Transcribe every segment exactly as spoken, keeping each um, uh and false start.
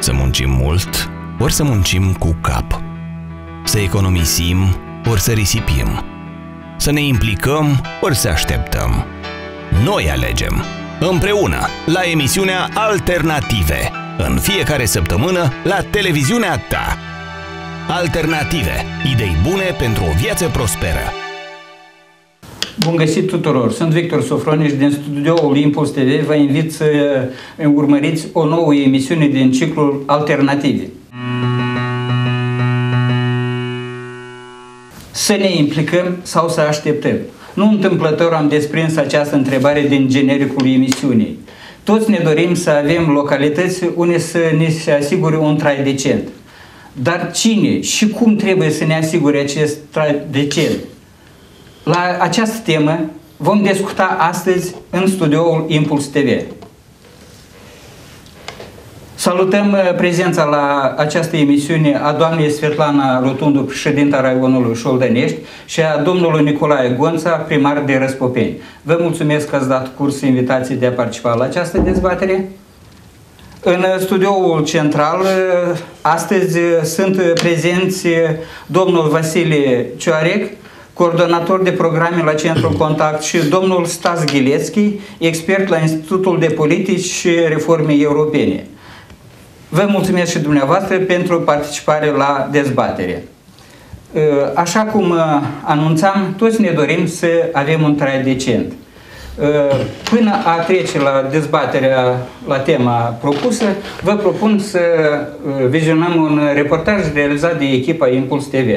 Să muncim mult, ori să muncim cu cap. Să economisim, ori să risipim. Să ne implicăm, ori să așteptăm. Noi alegem, împreună, la emisiunea Alternative, în fiecare săptămână la televiziunea ta. Alternative, idei bune pentru o viață prosperă. Bun găsit tuturor! Sunt Victor Sofroniș din studioul Impuls T V. Vă invit să urmăriți o nouă emisiune din ciclul Alternative. Să ne implicăm sau să așteptăm? Nu întâmplător am desprins această întrebare din genericul emisiunii. Toți ne dorim să avem localități unde să ne se asigure un trai decent. Dar cine și cum trebuie să ne asigure acest trai decent? La această temă vom discuta astăzi în studioul Impuls T V. Salutăm prezența la această emisiune a doamnei Svetlana Rotundu, președinta raionului Șoldănești, și a domnului Nicolae Gonța, primar de Răspopeni. Vă mulțumesc că ați dat curs invitației de a participa la această dezbatere. În studioul central, astăzi sunt prezenți domnul Vasile Cioarec, coordonator de programe la Centrul Contact, și domnul Stas Ghilețchi, expert la Institutul de Politici și Reforme Europene. Vă mulțumesc și dumneavoastră pentru participare la dezbatere. Așa cum anunțam, toți ne dorim să avem un trai decent. Până a trece la dezbaterea la tema propusă, vă propun să vizionăm un reportaj realizat de echipa Impuls T V.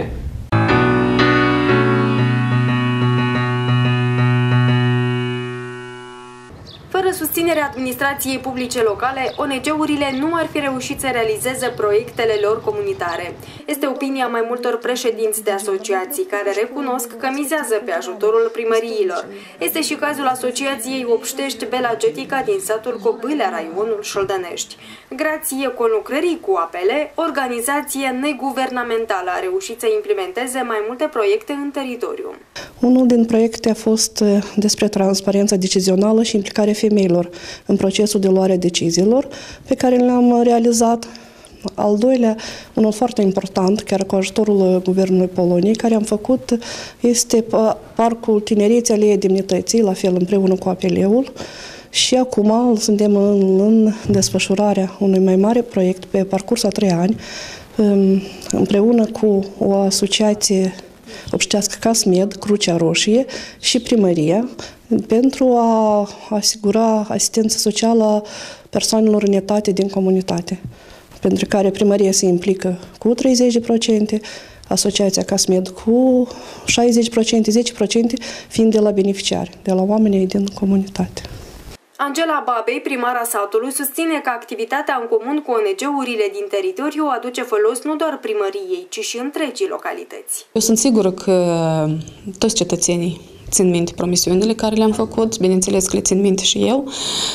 Fără susținerea administrației publice locale, O N G-urile nu ar fi reușit să realizeze proiectele lor comunitare. Este opinia mai multor președinți de asociații care recunosc că mizează pe ajutorul primăriilor. Este și cazul asociației Obștești Belagetica din satul Cobâlea, raionul Șoldănești. Grație conlucrării cu A P L, organizație neguvernamentală a reușit să implementeze mai multe proiecte în teritoriu. Unul din proiecte a fost despre transparența decizională și implicarea femeilor în procesul de luare a deciziilor, pe care le-am realizat. Al doilea, unul foarte important, chiar cu ajutorul Guvernului Poloniei, care am făcut, este Parcul Tinereții Aleea Demnității, la fel împreună cu A P L-ul. Și acum suntem în, în desfășurarea unui mai mare proiect pe parcurs a trei ani, împreună cu o asociație obștească Casmed, Crucea Roșie și primăria, pentru a asigura asistență socială persoanelor în etate din comunitate, pentru care primăria se implică cu treizeci la sută, asociația Casmed cu șaizeci la sută, zece la sută fiind de la beneficiari, de la oamenii din comunitate. Angela Babei, primara satului, susține că activitatea în comun cu O N G-urile din teritoriu aduce folos nu doar primăriei, ci și întregii localități. Eu sunt sigură că toți cetățenii țin minte promisiunile care le-am făcut, bineînțeles că le țin minte și eu.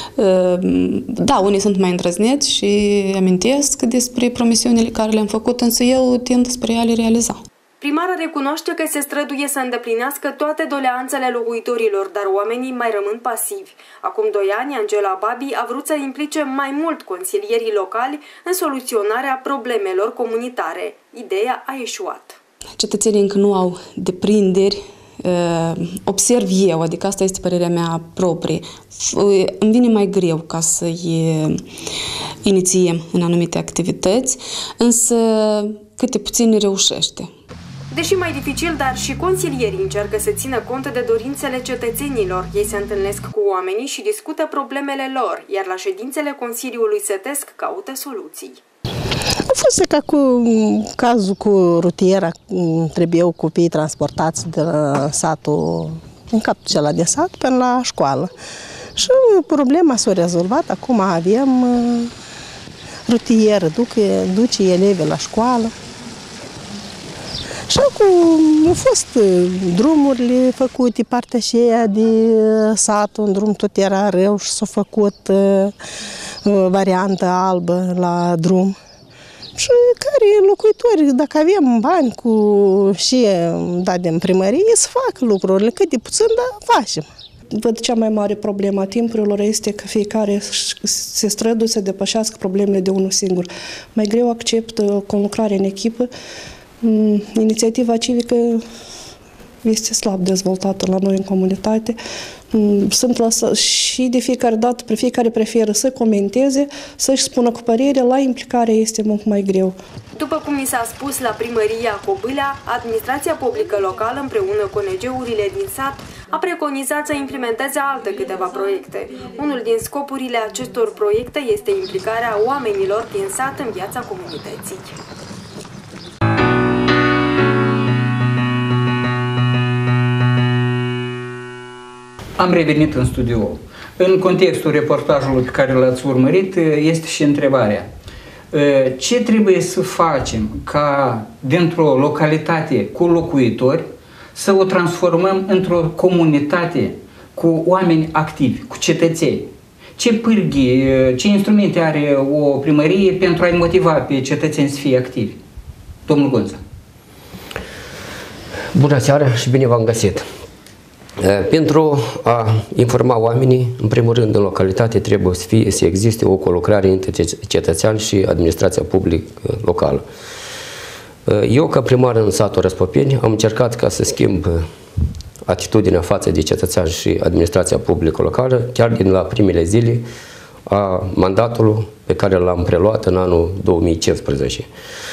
Da, unii sunt mai îndrăzneți și amintesc despre promisiunile care le-am făcut, însă eu tind spre a le realiza. Primara recunoaște că se străduie să îndeplinească toate doleanțele locuitorilor, dar oamenii mai rămân pasivi. Acum doi ani, Angela Babi a vrut să implice mai mult consilierii locali în soluționarea problemelor comunitare. Ideea a eșuat. Cetățenii încă nu au deprinderi. Observ eu, adică asta este părerea mea proprie. Îmi vine mai greu ca să-i inițiem în anumite activități, însă câte puțin reușește. Deși mai dificil, dar și consilierii încearcă să țină cont de dorințele cetățenilor. Ei se întâlnesc cu oamenii și discută problemele lor, iar la ședințele Consiliului Sătesc caută soluții. A fost ca cu cazul cu rutiera, trebuiau copiii transportați de la satul, în capul acela de sat, până la școală. Și problema s-a rezolvat, acum avem rutieră, duce, duce elevii la școală. Și acum au fost drumurile făcute, partea aceea de satul, în drum tot era rău și s-a făcut variantă albă la drum. Și care locuitori, dacă avem bani cu și dat din primărie, să facă lucrurile, cât de puțin, dar facem. văd cea mai mare problemă a timpurilor este că fiecare se străduie să depășească problemele de unul singur. Mai greu acceptă conlucrarea în echipă. Inițiativa civică este slab dezvoltată la noi în comunitate. Sunt lăsă, și de fiecare dată, pe fiecare preferă să comenteze, să-și spună cu părere, la implicare este mult mai greu. După cum mi s-a spus la primăria Cobâlea, administrația publică locală împreună cu O N G-urile din sat a preconizat să implementeze alte câteva proiecte. Unul din scopurile acestor proiecte este implicarea oamenilor din sat în viața comunității. Am revenit în studio. În contextul reportajului pe care l-ați urmărit, este și întrebarea. Ce trebuie să facem ca dintr-o localitate cu locuitori să o transformăm într-o comunitate cu oameni activi, cu cetățeni? Ce pârghii, ce instrumente are o primărie pentru a-i motiva pe cetățeni să fie activi? Domnul Gonța. Bună seara și bine v-am găsit! Pentru a informa oamenii, în primul rând, în localitate trebuie să, fie, să existe o colucrare între cetățean și administrația publică locală. Eu, ca primar în satul Răspopeni, am încercat ca să schimb atitudinea față de cetățean și administrația publică locală, chiar din la primele zile a mandatului pe care l-am preluat în anul două mii cincisprezece.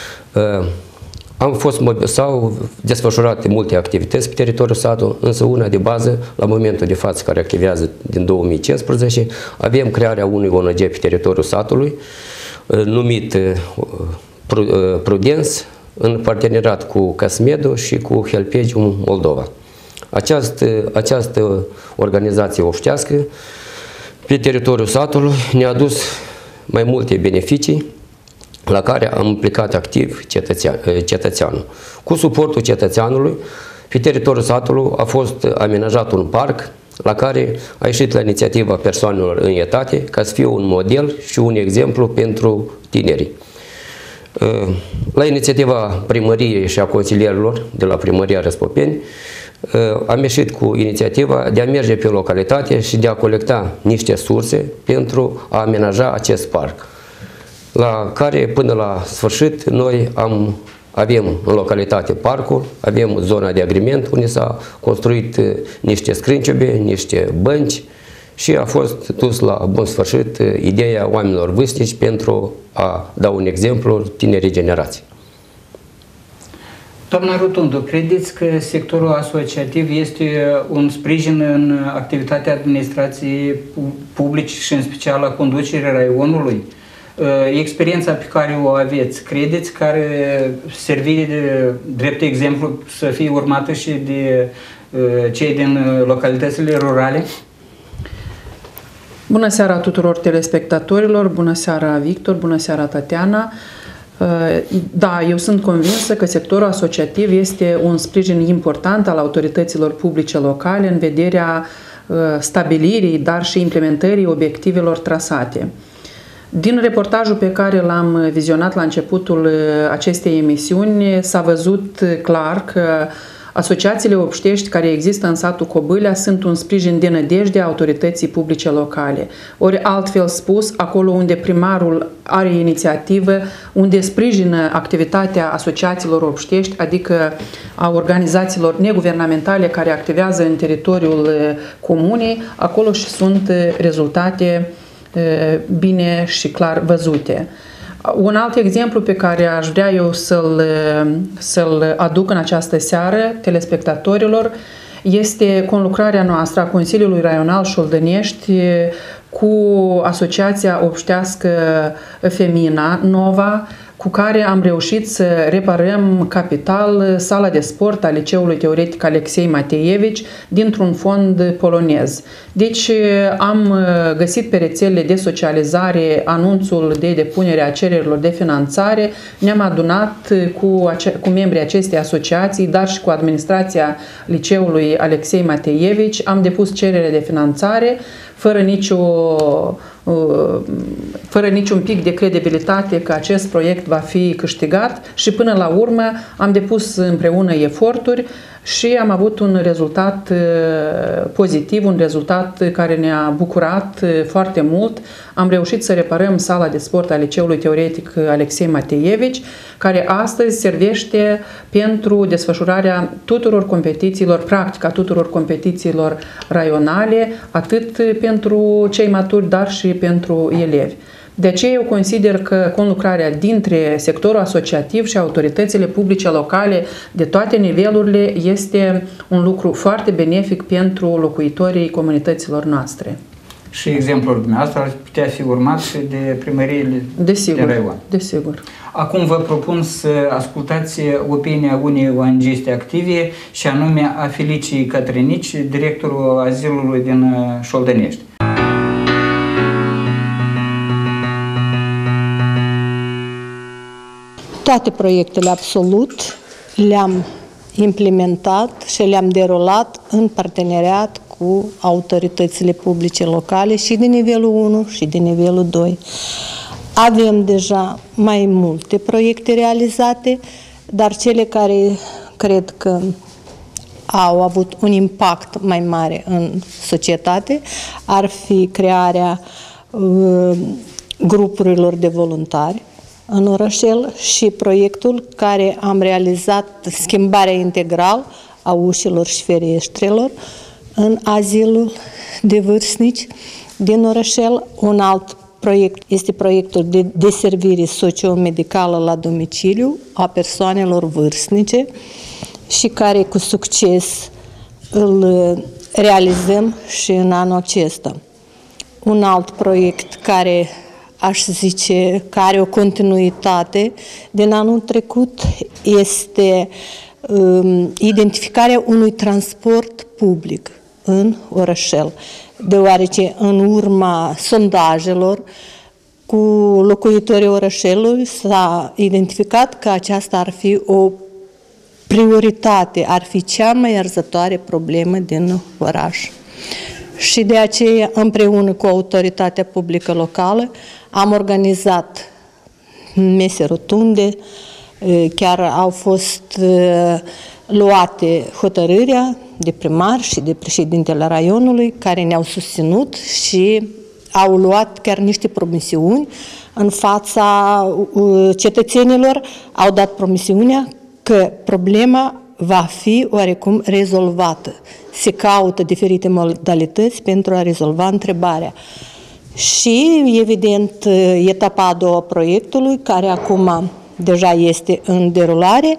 Am fost, s-au desfășurat multe activități pe teritoriul satului, însă una de bază, la momentul de față, care activează din două mii cincisprezece, avem crearea unui O N G pe teritoriul satului, numit Prudens, în parteneriat cu Casmedo și cu Helpegium Moldova. Această, această organizație obștească pe teritoriul satului ne-a adus mai multe beneficii la care am implicat activ cetățean, cetățeanul. Cu suportul cetățeanului, pe teritoriul satului a fost amenajat un parc la care a ieșit la inițiativa persoanelor în etate ca să fie un model și un exemplu pentru tinerii. La inițiativa primăriei și a consilierilor de la primăria Răspopeni am ieșit cu inițiativa de a merge pe localitate și de a colecta niște surse pentru a amenaja acest parc, la care până la sfârșit noi am, avem în localitate parcul, avem zona de agrement unde s-a construit niște scrânciube, niște bănci și a fost dus la bun sfârșit ideea oamenilor vârstnici pentru a da un exemplu tinerii generații. Doamna Rotundu, credeți că sectorul asociativ este un sprijin în activitatea administrației publice și în special a conducerii raionului? Experiența pe care o aveți, credeți că are servi de drept exemplu să fie urmată și de cei din localitățile rurale? Bună seara tuturor telespectatorilor, bună seara Victor, bună seara Tatiana. Da, eu sunt convinsă că sectorul asociativ este un sprijin important al autorităților publice locale în vederea stabilirii, dar și implementării obiectivelor trasate. Din reportajul pe care l-am vizionat la începutul acestei emisiuni s-a văzut clar că asociațiile obștești care există în satul Cobâlea sunt un sprijin de nădejde a autorității publice locale. Ori altfel spus, acolo unde primarul are inițiativă, unde sprijină activitatea asociațiilor obștești, adică a organizațiilor neguvernamentale care activează în teritoriul comunei, acolo și sunt rezultate bine și clar văzute. Un alt exemplu pe care aș vrea eu să-l să-l aduc în această seară telespectatorilor este conlucrarea noastră a Consiliului Raional Șoldănești cu Asociația Obștească Femina Nova, cu care am reușit să reparăm capital sala de sport a Liceului Teoretic Alexei Mateevici dintr-un fond polonez. Deci am găsit pe rețelele de socializare anunțul de depunere a cererilor de finanțare, ne-am adunat cu, cu membrii acestei asociații, dar și cu administrația Liceului Alexei Mateevici, am depus cerere de finanțare fără nicio fără niciun pic de credibilitate că acest proiect va fi câștigat și până la urmă am depus împreună eforturi și am avut un rezultat pozitiv, un rezultat care ne-a bucurat foarte mult. Am reușit să reparăm sala de sport a Liceului Teoretic Alexei Mateievici, care astăzi servește pentru desfășurarea tuturor competițiilor, practica tuturor competițiilor raionale, atât pentru cei maturi, dar și pentru elevi. De aceea eu consider că conlucrarea dintre sectorul asociativ și autoritățile publice locale de toate nivelurile este un lucru foarte benefic pentru locuitorii comunităților noastre. Și exemplul dumneavoastră ar putea fi urmat și de primăriile Desigur, de raion. Desigur. Acum vă propun să ascultați opinia unei oangiste active și anume a Felicii Cătrinici, directorul azilului din Șoldănești. Toate proiectele absolut le-am implementat și le-am derulat în parteneriat cu autoritățile publice locale și de nivelul unu și de nivelul doi. Avem deja mai multe proiecte realizate, dar cele care cred că au avut un impact mai mare în societate ar fi crearea uh, grupurilor de voluntari în orășel și proiectul care am realizat schimbarea integrală a ușilor și ferestrelor în azilul de vârstnici din orășel. Un alt proiect este proiectul de deservire socio-medicală la domiciliu a persoanelor vârstnice și care cu succes îl realizăm și în anul acesta. Un alt proiect care aș zice că are o continuitate din anul trecut este um, identificarea unui transport public în orășel, deoarece în urma sondajelor cu locuitorii orășelului s-a identificat că aceasta ar fi o prioritate, ar fi cea mai arzătoare problemă din oraș. Și de aceea, împreună cu autoritatea publică locală, am organizat mese rotunde, chiar au fost luate hotărârea de primar și de președintele raionului, care ne-au susținut și au luat chiar niște promisiuni în fața cetățenilor, au dat promisiunea că problema va fi oarecum rezolvată. Se caută diferite modalități pentru a rezolva întrebarea. Și, evident, etapa a doua a proiectului, care acum deja este în derulare,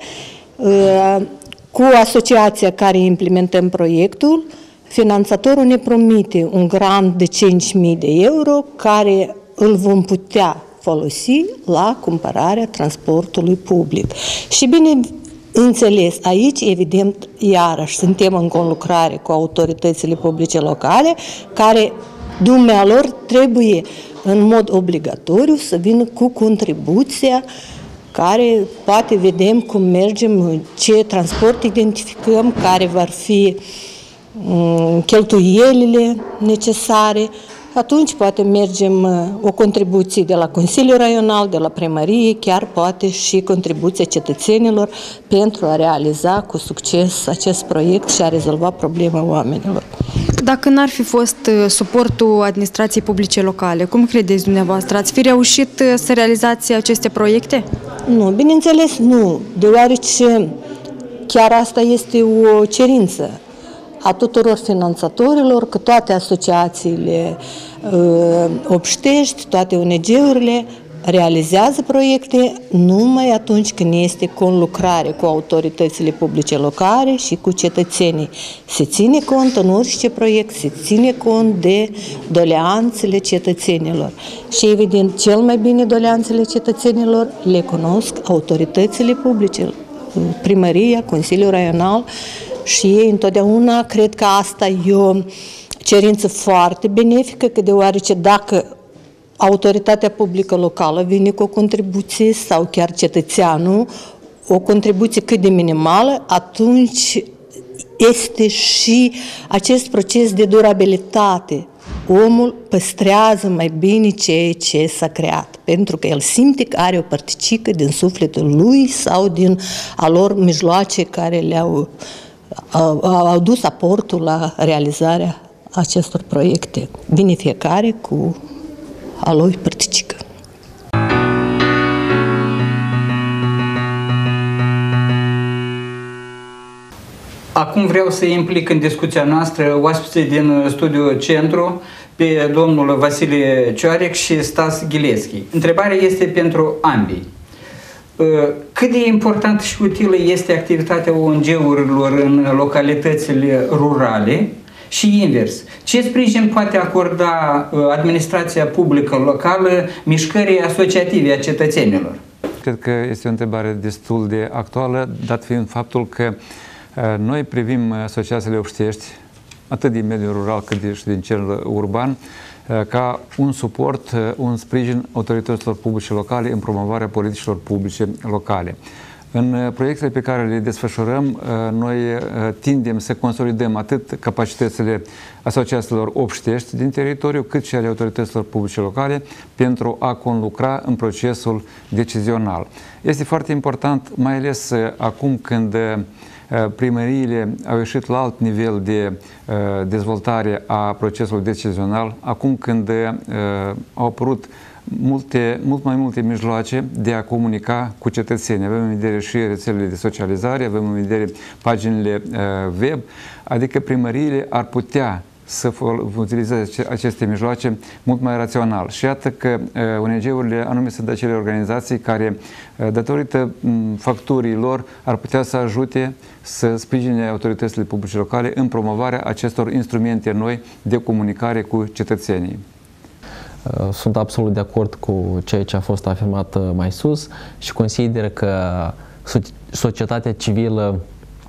cu asociația care implementăm proiectul, finanțatorul ne promite un grant de cinci mii de euro, care îl vom putea folosi la cumpărarea transportului public. Și bine înțeles, aici, evident, iarăși, suntem în conlucrare cu autoritățile publice locale, care, dumnealor, trebuie în mod obligatoriu să vină cu contribuția care poate vedem cum mergem, ce transport identificăm, care vor fi um, cheltuielile necesare. Atunci poate mergem o contribuție de la Consiliul Raional, de la primărie, chiar poate și contribuția cetățenilor pentru a realiza cu succes acest proiect și a rezolva problema oamenilor. Dacă n-ar fi fost suportul administrației publice locale, cum credeți dumneavoastră? Ați fi reușit să realizați aceste proiecte? Nu, bineînțeles nu, deoarece chiar asta este o cerință a tuturor finanțatorilor, că toate asociațiile uh, obștești, toate O N G-urile realizează proiecte numai atunci când este conlucrare cu autoritățile publice locale și cu cetățenii. Se ține cont în orice proiect, se ține cont de doleanțele cetățenilor. Și evident, cel mai bine doleanțele cetățenilor le cunosc autoritățile publice, primăria, Consiliul Raional, și ei întotdeauna cred că asta e o cerință foarte benefică, că deoarece dacă autoritatea publică locală vine cu o contribuție sau chiar cetățeanul, o contribuție cât de minimală, atunci este și acest proces de durabilitate. Omul păstrează mai bine ceea ce s-a creat. pentru că el simte că are o părticică din sufletul lui sau din a lor mijloace care le-au au, au dus aportul la realizarea acestor proiecte. Vine fiecare cu a lui părticică. Acum vreau să implic în discuția noastră oaspeții din Studiu Centru, pe domnul Vasile Cioarec și Stas Ghileschi. Întrebarea este pentru ambii. Cât de importantă și utilă este activitatea O N G-urilor în localitățile rurale și invers? Ce sprijin poate acorda administrația publică locală mișcării asociative a cetățenilor? Cred că este o întrebare destul de actuală, dat fiind faptul că noi privim asociațiile obștești, atât din mediul rural cât și din cel urban, ca un suport, un sprijin autorităților publice locale în promovarea politicilor publice locale. În proiectele pe care le desfășurăm, noi tindem să consolidăm atât capacitățile asociațiilor obștești din teritoriu, cât și ale autorităților publice locale pentru a conlucra în procesul decizional. Este foarte important, mai ales acum când primăriile au ieșit la alt nivel de uh, dezvoltare a procesului decizional, acum când uh, au apărut multe, mult mai multe mijloace de a comunica cu cetățenii. Avem în vedere și rețelele de socializare, avem în vedere paginile uh, web, adică primăriile ar putea să utilizeze aceste mijloace mult mai rațional. Și iată că O N G-urile anume sunt acele organizații care, datorită facturii lor, ar putea să ajute să sprijine autoritățile publice locale în promovarea acestor instrumente noi de comunicare cu cetățenii. Sunt absolut de acord cu ceea ce a fost afirmat mai sus și consider că societatea civilă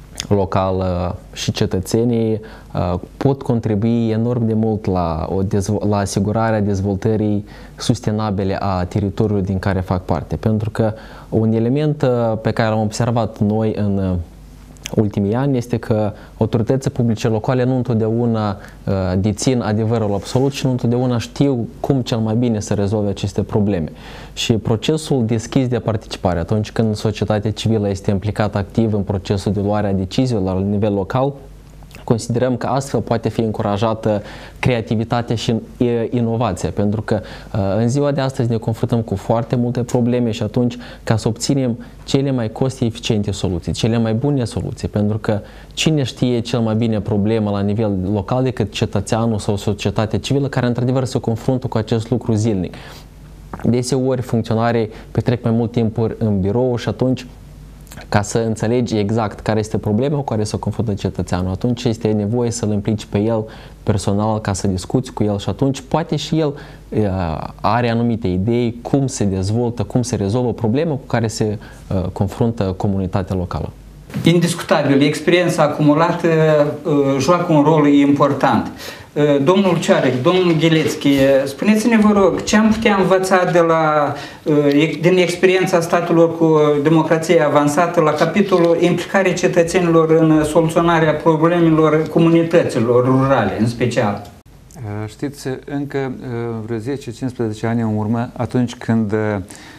locală și cetățenii uh, pot contribui enorm de mult la, o la asigurarea dezvoltării sustenabile a teritoriului din care fac parte. Pentru că un element uh, pe care l-am observat noi în uh, ultimii ani este că autoritățile publice locale nu întotdeauna uh, dețin adevărul absolut și nu întotdeauna știu cum cel mai bine să rezolve aceste probleme. Și procesul deschis de participare, atunci când societatea civilă este implicată activ în procesul de luare a deciziilor la nivel local, considerăm că astfel poate fi încurajată creativitatea și inovația, pentru că în ziua de astăzi ne confruntăm cu foarte multe probleme și atunci, ca să obținem cele mai cost-eficiente soluții, cele mai bune soluții, pentru că cine știe cel mai bine problema la nivel local decât cetățeanul sau societatea civilă care într-adevăr se confruntă cu acest lucru zilnic. Deseori funcționarii petrec mai mult timp în birou și atunci, ca să înțelegi exact care este problema cu care se confruntă cetățeanul, atunci este nevoie să-l implici pe el personal ca să discuți cu el și atunci poate și el uh, are anumite idei cum se dezvoltă, cum se rezolvă o problemă cu care se uh, confruntă comunitatea locală. Indiscutabil, experiența acumulată uh, joacă un rol important. Uh, domnul Cioarec, domnul Ghileschi, spuneți-ne, vă rog, ce am putea învăța de la, uh, din experiența statelor cu democrație avansată la capitolul implicarea cetățenilor în soluționarea problemelor comunităților rurale, în special? Uh, știți, încă uh, vreo zece cincisprezece ani în urmă, atunci când uh,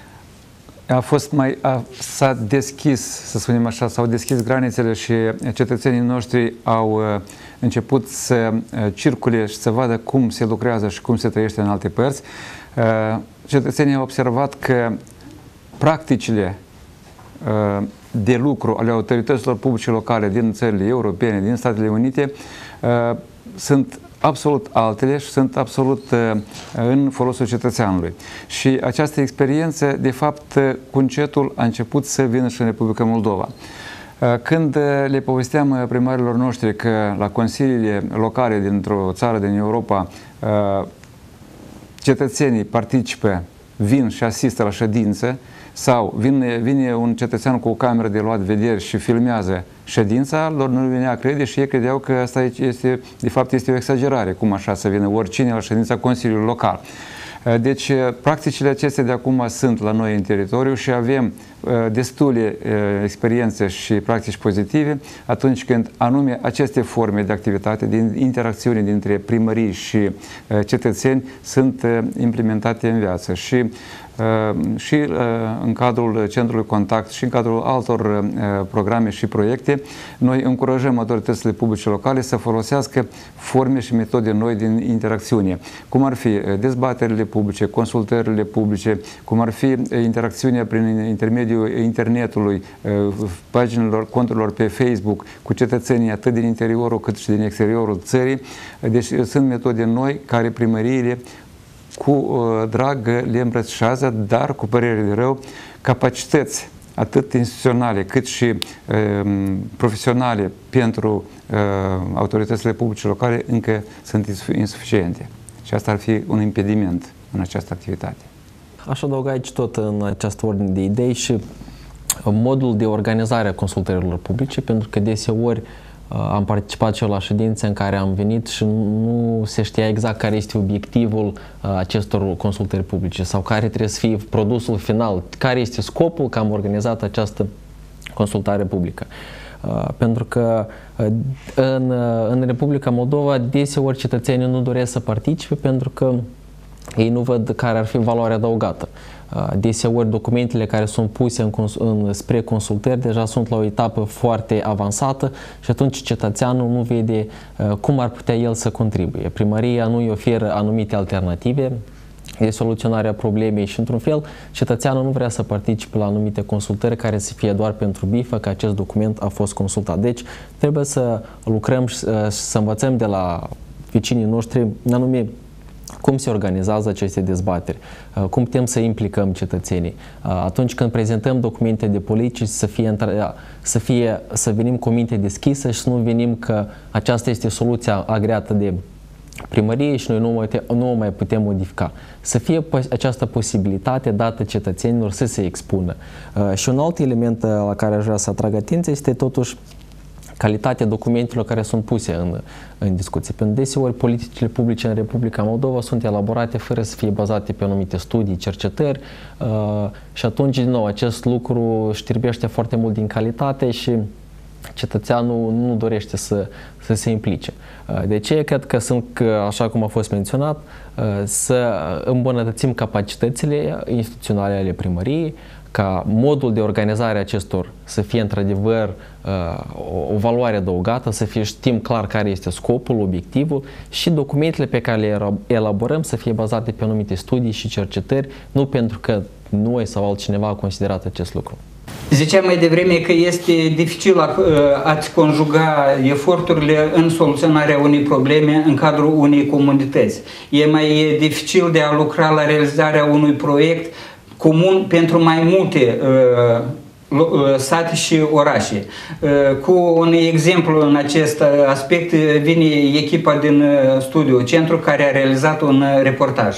a fost mai, s-a deschis, să spunem așa, s-au deschis granițele și cetățenii noștri au uh, început să uh, circule și să vadă cum se lucrează și cum se trăiește în alte părți. Uh, cetățenii au observat că practicile uh, de lucru ale autorităților publice locale din țările europene, din Statele Unite, uh, sunt absolut altele și sunt absolut uh, în folosul cetățeanului. Și această experiență, de fapt, cu încetul a început să vină și în Republica Moldova. Uh, când uh, le povesteam primarilor noștri că la consiliile locale dintr-o țară din Europa uh, cetățenii participă, vin și asistă la ședință, sau vine, vine un cetățean cu o cameră de luat vederi și filmează ședința, lor nu venea crede și ei credeau că asta este, de fapt este o exagerare, cum așa să vină oricine la ședința Consiliului Local. Deci, practicile acestea de acum sunt la noi în teritoriu și avem destule experiențe și practici pozitive atunci când anume aceste forme de activitate, din interacțiune dintre primării și cetățeni sunt implementate în viață. Și și în cadrul Centrului Contact și în cadrul altor programe și proiecte, noi încurajăm autoritățile publice locale să folosească forme și metode noi din interacțiune, cum ar fi dezbaterile publice, consultările publice, cum ar fi interacțiunea prin intermediul internetului, paginilor, conturilor pe Facebook cu cetățenii atât din interiorul cât și din exteriorul țării. Deci sunt metode noi care primăriile cu uh, drag le îmbrățișează, dar cu părere de rău, capacități atât instituționale cât și uh, profesionale pentru uh, autoritățile publice locale încă sunt insuficiente. Și asta ar fi un impediment în această activitate. Aș adăuga aici tot în această ordine de idei și modul de organizare a consultărilor publice, pentru că deseori am participat și eu la ședințe în care am venit și nu se știa exact care este obiectivul acestor consultări publice sau care trebuie să fie produsul final, care este scopul că am organizat această consultare publică. Pentru că în, în Republica Moldova deseori cetățenii nu doresc să participe pentru că ei nu văd care ar fi valoarea adăugată. Deseori documentele care sunt puse în, în, spre consultări deja sunt la o etapă foarte avansată și atunci cetățeanul nu vede uh, cum ar putea el să contribuie. Primăria nu îi oferă anumite alternative de soluționare a problemei și, într-un fel, cetățeanul nu vrea să participe la anumite consultări care să fie doar pentru bifă că acest document a fost consultat. Deci trebuie să lucrăm și uh, să învățăm de la vecinii noștri, anume cum se organizează aceste dezbateri, cum putem să implicăm cetățenii. Atunci când prezentăm documente de politici, să fie, să fie, să venim cu o minte deschisă și să nu venim că aceasta este soluția agreată de primărie și noi nu, mai, nu o mai putem modifica. Să fie această posibilitate dată cetățenilor să se expună. Și un alt element la care aș vrea să atrag atenția este totuși calitatea documentelor care sunt puse în, în discuție. Pentru deseori politicile publice în Republica Moldova sunt elaborate fără să fie bazate pe anumite studii, cercetări uh, și atunci, din nou, acest lucru știrbește foarte mult din calitate și cetățeanul nu dorește să, să se implice. De aceea cred că sunt, așa cum a fost menționat, să îmbunătățim capacitățile instituționale ale primăriei, ca modul de organizare a acestor să fie într-adevăr o valoare adăugată, să fie, știm clar care este scopul, obiectivul și documentele pe care le elaborăm să fie bazate pe anumite studii și cercetări, nu pentru că noi sau altcineva a considerat acest lucru. Ziceam mai devreme că este dificil a, a-ți conjuga eforturile în soluționarea unei probleme în cadrul unei comunități. E mai dificil de a lucra la realizarea unui proiect comun pentru mai multe uh, sate și orașe. Uh, cu un exemplu în acest aspect vine echipa din studiu Centru care a realizat un reportaj.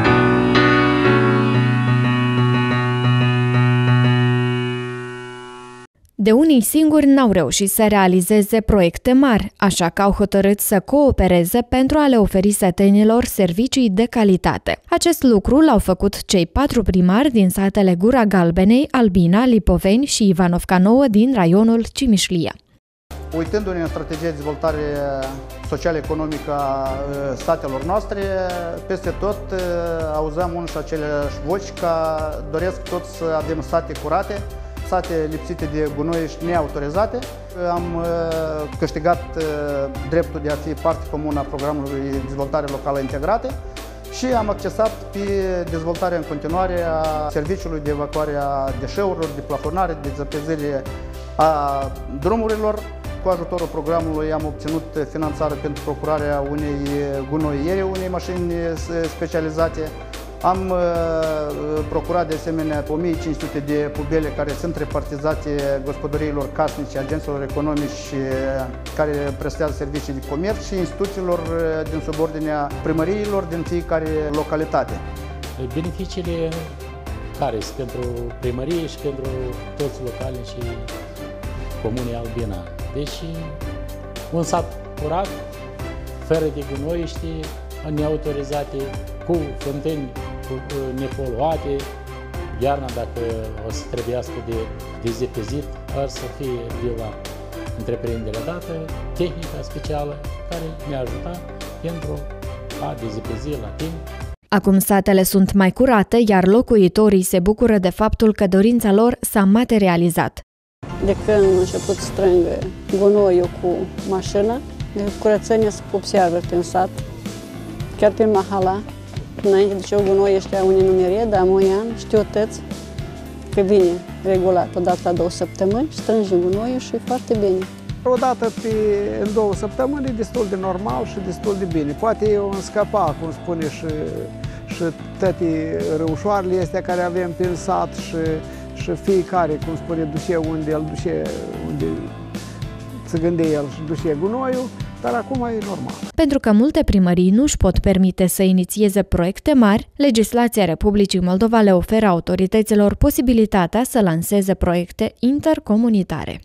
De unii singuri n-au reușit să realizeze proiecte mari, așa că au hotărât să coopereze pentru a le oferi sătenilor servicii de calitate. Acest lucru l-au făcut cei patru primari din satele Gura Galbenei, Albina, Lipoveni și Ivanovca Nouă din raionul Cimișlia. Uitându-ne în strategia de dezvoltare social-economică a statelor noastre, peste tot auzăm unul și aceleași voci că doresc tot să avem sate curate, sate lipsite de gunoi și neautorizate. Am câștigat dreptul de a fi parte comună a programului de dezvoltare locală integrate și am accesat pe dezvoltarea în continuare a serviciului de evacuare a deșeurilor, de plafonare, de zăpezire a drumurilor. Cu ajutorul programului am obținut finanțare pentru procurarea unei gunoiere, unei mașini specializate. Am uh, procurat de asemenea o mie cinci sute de pubele care sunt repartizate gospodăriilor casnice, agenților economici care prestează servicii de comerț și instituțiilor din subordinea primăriilor din fiecare localitate. Beneficiile care sunt pentru primărie și pentru toți localii și comune Albina. Deci un sat curat, fără de gunoiște, neautorizate, cu fântâni nepoluate, iarna dacă o să trebuiască de dezepezit, ar să fie de la întreprinderea dată, tehnica specială care ne-a ajutat pentru a dezepezi la timp. Acum satele sunt mai curate, iar locuitorii se bucură de faptul că dorința lor s-a materializat. De când a început să strângă gunoiul cu mașină, de curățenie se observă prin sat, chiar prin Mahala. Înainte de ce gunoi ăștia unii nu merie, dar moian știu tăți că vine regulat, odată la două săptămâni, strânge gunoiul și e foarte bine. Odată pe, în două săptămâni e destul de normal și destul de bine. Poate e un scăpa, cum spune, și, și toate râușoarele astea care avem prin sat și, și fiecare, cum spune, duce unde el duce, unde se gânde el și duce gunoiul, dar acum e normal. Pentru că multe primării nu își pot permite să inițieze proiecte mari, legislația Republicii Moldova le oferă autorităților posibilitatea să lanseze proiecte intercomunitare.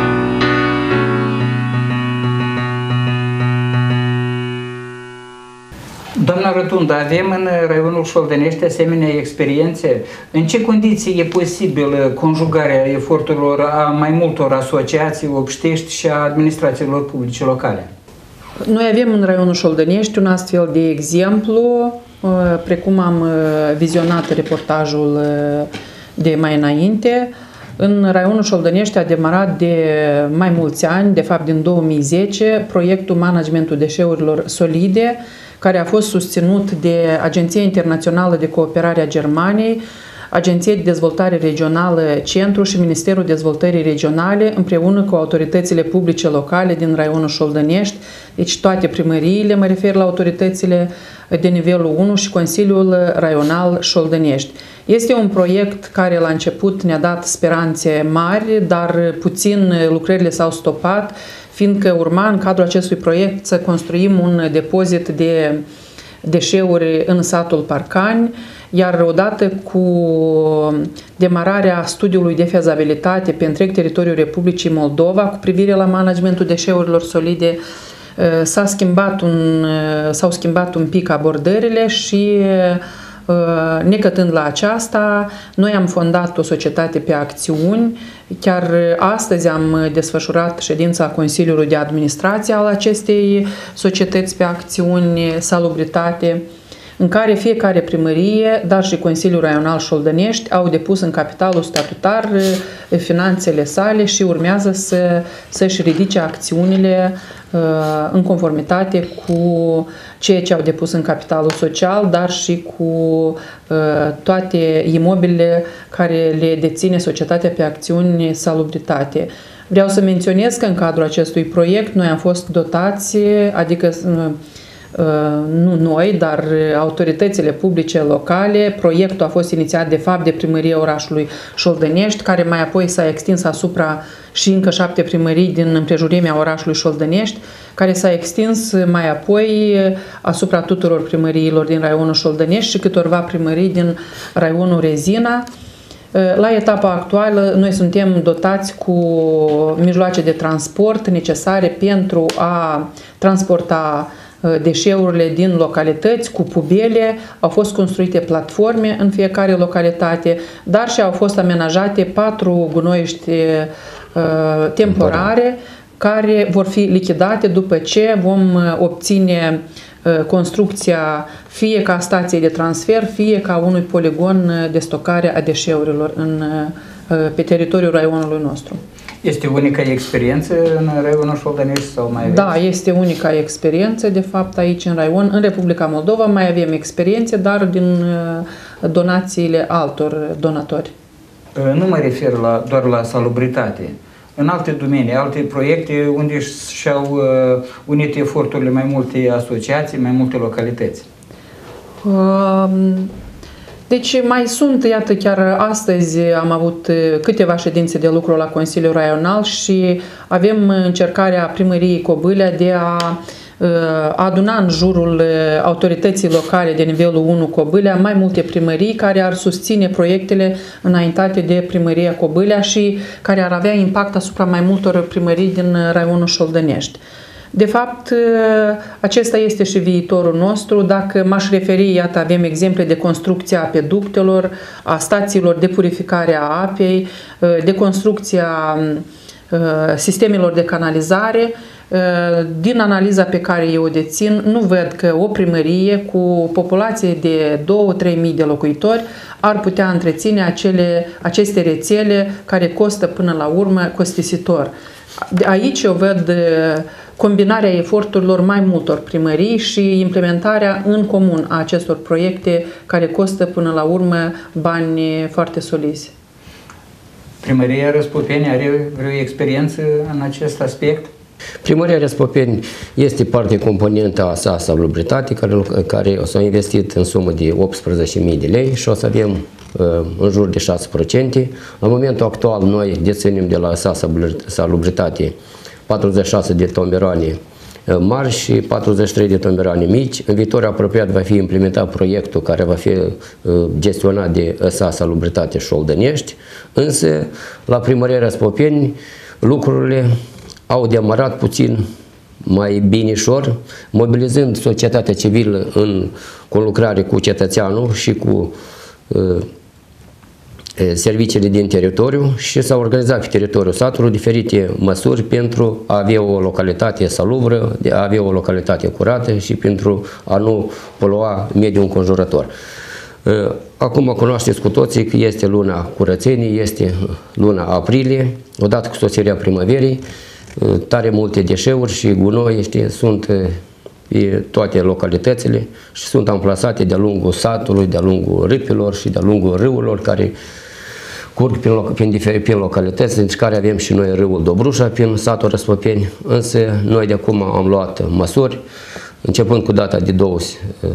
Doamna Rotundă, avem în raionul Șoldănești asemenea experiențe. În ce condiții e posibil conjugarea eforturilor a mai multor asociații, obștești și a administrațiilor publice locale? Noi avem în raionul Șoldănești un astfel de exemplu, precum am vizionat reportajul de mai înainte. În raionul Șoldănești a demarat de mai mulți ani, de fapt din două mii zece, proiectul Managementul Deșeurilor Solide, care a fost susținut de Agenția Internațională de Cooperare a Germaniei, Agenția de Dezvoltare Regională Centru și Ministerul Dezvoltării Regionale, împreună cu autoritățile publice locale din raionul Șoldănești, deci toate primăriile, mă refer la autoritățile de nivelul unu și Consiliul Raional Șoldănești. Este un proiect care la început ne-a dat speranțe mari, dar puțin lucrările s-au stopat, fiindcă urma în cadrul acestui proiect să construim un depozit de deșeuri în satul Parcani, iar odată cu demararea studiului de fezabilitate pe întreg teritoriul Republicii Moldova cu privire la managementul deșeurilor solide, s-a schimbat un, s-au schimbat un pic abordările și necătând la aceasta, noi am fondat o societate pe acțiuni. Chiar astăzi am desfășurat ședința Consiliului de Administrație al acestei societăți pe acțiuni Salubritate, în care fiecare primărie, dar și Consiliul Raional Șoldănești au depus în capitalul statutar finanțele sale și urmează să, să-și ridice acțiunile în conformitate cu ceea ce au depus în capitalul social, dar și cu toate imobilele care le deține societatea pe acțiuni Salubritate. Vreau să menționez că în cadrul acestui proiect noi am fost dotați, adică nu noi, dar autoritățile publice locale. Proiectul a fost inițiat de fapt de primăria orașului Șoldănești, care mai apoi s-a extins asupra și încă șapte primării din împrejurimea orașului Șoldănești, care s-a extins mai apoi asupra tuturor primăriilor din raionul Șoldănești și câtorva primării din raionul Rezina. La etapa actuală, noi suntem dotați cu mijloace de transport necesare pentru a transporta deșeurile din localități cu pubele, au fost construite platforme în fiecare localitate, dar și au fost amenajate patru gunoiești uh, temporare care vor fi lichidate după ce vom obține uh, construcția fie ca stație de transfer, fie ca unui poligon de stocare a deșeurilor în, uh, pe teritoriul raionului nostru. Este unica experiență în raionul Șoldănești sau mai aveți? Da, este unica experiență, de fapt, aici în raion. În Republica Moldova mai avem experiențe, dar din donațiile altor donatori. Nu mă refer la, doar la salubritate. În alte domenii, alte proiecte unde și-au unit eforturile mai multe asociații, mai multe localități? Um... Deci mai sunt, iată, chiar astăzi am avut câteva ședințe de lucru la Consiliul Raional și avem încercarea primăriei Cobâlea de a aduna în jurul autorității locale de nivelul unu Cobâlea mai multe primării care ar susține proiectele înaintate de primăria Cobâlea și care ar avea impact asupra mai multor primării din raionul Șoldănești. De fapt, acesta este și viitorul nostru. Dacă m-aș referi, iată, avem exemple de construcția apeductelor, a stațiilor de purificare a apei, de construcția sistemelor de canalizare. Din analiza pe care eu o dețin, nu văd că o primărie cu o populație de două-trei mii de locuitori ar putea întreține acele, aceste rețele care costă până la urmă costisitor. Aici eu văd combinarea eforturilor mai multor primării și implementarea în comun a acestor proiecte care costă până la urmă bani foarte solizi. Primăria Răspopeni are vreo experiență în acest aspect? Primăria Răspopeni este parte componentă a S A Salubritate, care, care o s-a investit în sumă de optsprezece mii de lei și o să avem uh, în jur de șase la sută. La momentul actual noi deținem de la S A Salubritate patruzeci și șase de tomberoane mari și patruzeci și trei de tomberoane mici. În viitor apropiat va fi implementat proiectul care va fi gestionat de S A Salubritate Șoldănești, însă la Primăria Răspopeni lucrurile au demarat puțin mai binișor, mobilizând societatea civilă în conlucrare cu cetățeanul și cu uh, serviciile din teritoriu și s-au organizat pe teritoriul satului diferite măsuri pentru a avea o localitate salubră, de a avea o localitate curată și pentru a nu polua mediul înconjurător. Acum cunoașteți cu toții că este luna curățenii, este luna aprilie, odată cu sosirea primăverii, tare multe deșeuri și gunoi știi, sunt pe toate localitățile și sunt amplasate de-a lungul satului, de-a lungul râpilor și de-a lungul râurilor care curg prin, prin, prin localități, dintre care avem și noi râul Dobrușa prin satul Răspopeni, însă noi de acum am luat măsuri, începând cu data de douăzeci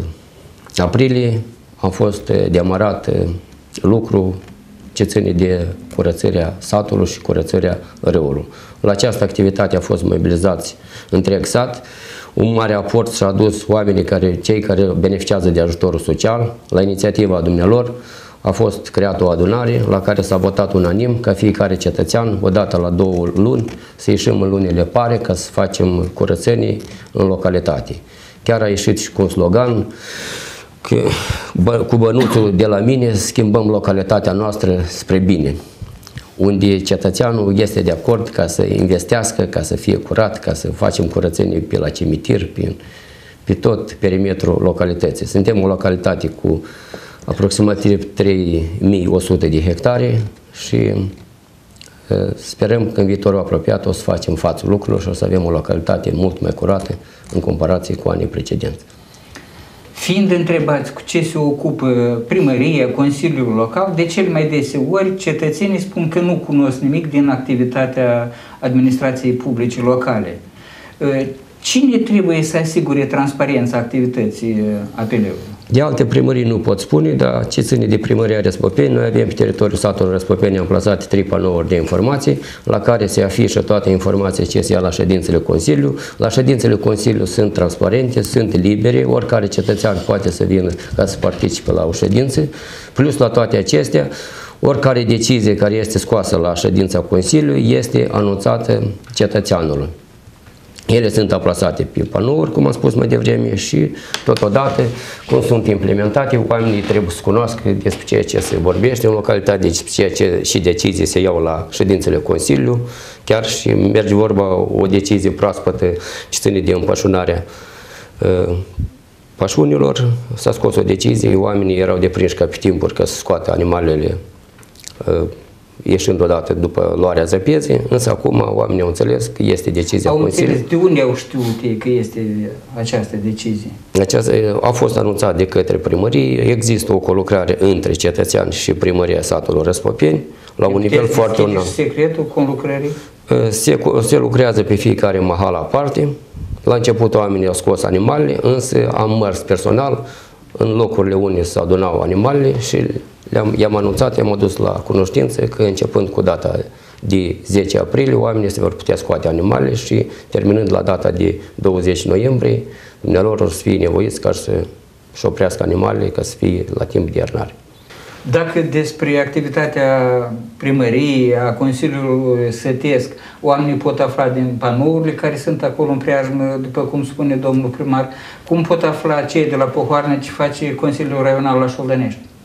aprilie, am fost demarat lucru ce ține de curățarea satului și curățarea râului. La această activitate a fost mobilizați întreg sat. Un mare aport și-a adus oamenii care, cei care beneficiază de ajutorul social. La inițiativa dumnealor a fost creată o adunare la care s-a votat unanim ca fiecare cetățean, odată la două luni, să ieșim în lunile pare ca să facem curățenii în localitate. Chiar a ieșit și cu un slogan că cu bănuțul de la mine schimbăm localitatea noastră spre bine, unde cetățeanul este de acord ca să investească, ca să fie curat, ca să facem curățenie pe la cimitir, pe, pe tot perimetrul localității. Suntem o localitate cu aproximativ trei mii o sută de hectare și sperăm că în viitorul apropiat o să facem față lucrurilor și o să avem o localitate mult mai curată în comparație cu anii precedenți. Fiind întrebați cu ce se ocupă primăria, Consiliul Local, de cel mai deseori cetățenii spun că nu cunosc nimic din activitatea administrației publice locale. Cine trebuie să asigure transparența activității A P L-ului? De alte primării nu pot spune, dar ce ține de Primăria Răspopeni, noi avem pe teritoriul satului Răspopeni amplasate trei panouri de informații, la care se afișă toate informațiile ce se ia la ședințele Consiliului. La ședințele Consiliului sunt transparente, sunt libere, oricare cetățean poate să vină ca să participe la o ședință. Plus la toate acestea, oricare decizie care este scoasă la ședința Consiliului este anunțată cetățeanului. Ele sunt aplasate pe panouri, cum am spus mai devreme, și totodată, cum sunt implementate, oamenii trebuie să cunoască despre ceea ce se vorbește în localitate, despre ceea ce și decizii se iau la ședințele Consiliului, chiar și merge vorba o decizie proaspătă ce ține de împășunarea uh, pășunilor. S-a scos o decizie, oamenii erau deprinși ca pe timpuri ca să scoată animalele uh, ieșind odată după luarea zăpezii, însă acum oamenii au înțeles că este decizia Consiliului. De unde au știut ei că este această decizie? Aceasta a fost anunțat de către primărie, există o colucrare între cetățean și primăria satului Răspopeni, la un nivel foarte înalt. Este secretul conlucrării? Se, se lucrează pe fiecare mahal aparte. La început oamenii au scos animalele, însă am mers personal în locurile unde se adunau animalele și i-am anunțat, i-am adus la cunoștință că începând cu data de zece aprilie, oamenii se vor putea scoate animalele și terminând la data de douăzeci noiembrie, dumnealor o să fie nevoiți ca să-și oprească animalele ca să fie la timp de iernare. Dacă despre activitatea primăriei, a Consiliului Sătesc, oamenii pot afla din panourile care sunt acolo în preajmă, după cum spune domnul primar, cum pot afla cei de la Pohoarnă ce face Consiliul Raional la Șoldănești?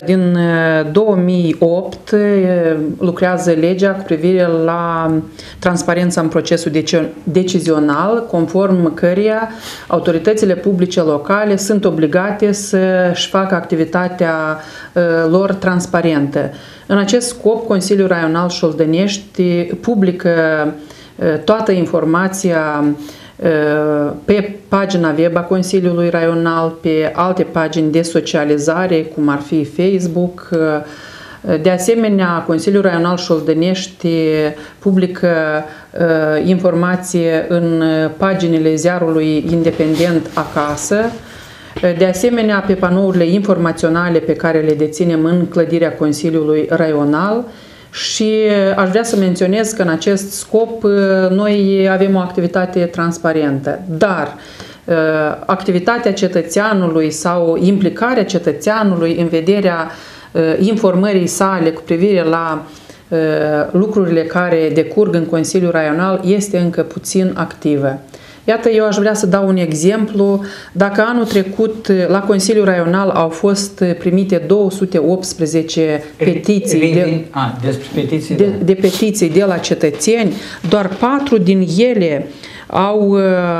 Din două mii opt lucrează legea cu privire la transparența în procesul decizional, conform căreia autoritățile publice locale sunt obligate să-și facă activitatea lor transparentă. În acest scop, Consiliul Raional Șoldănești publică toată informația pe pagina web a Consiliului Raional, pe alte pagini de socializare, cum ar fi Facebook. De asemenea, Consiliul Raional Șoldănești publică uh, informație în paginile ziarului independent Acasă. De asemenea, pe panourile informaționale pe care le deținem în clădirea Consiliului Raional. Și aș vrea să menționez că în acest scop noi avem o activitate transparentă, dar activitatea cetățeanului sau implicarea cetățeanului în vederea informării sale cu privire la lucrurile care decurg în Consiliul Raional este încă puțin activă. Iată, eu aș vrea să dau un exemplu. Dacă anul trecut la Consiliul Raional au fost primite două sute optsprezece petiții de, a, petiții, de, de petiții de la cetățeni, doar patru din ele au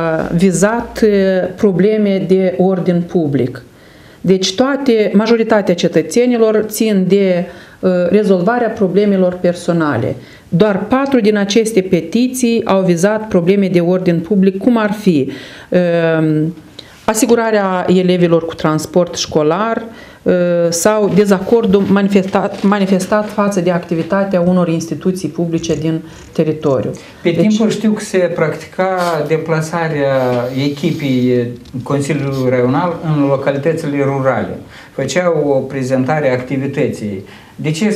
vizat probleme de ordin public. Deci toate, majoritatea cetățenilor țin de rezolvarea problemelor personale. Doar patru din aceste petiții au vizat probleme de ordin public, cum ar fi uh, asigurarea elevilor cu transport școlar uh, sau dezacordul manifestat, manifestat față de activitatea unor instituții publice din teritoriu. Pe deci, timpul știu că se practica deplasarea echipii Consiliului Raional în localitățile rurale. Făceau o prezentare a activității. De ce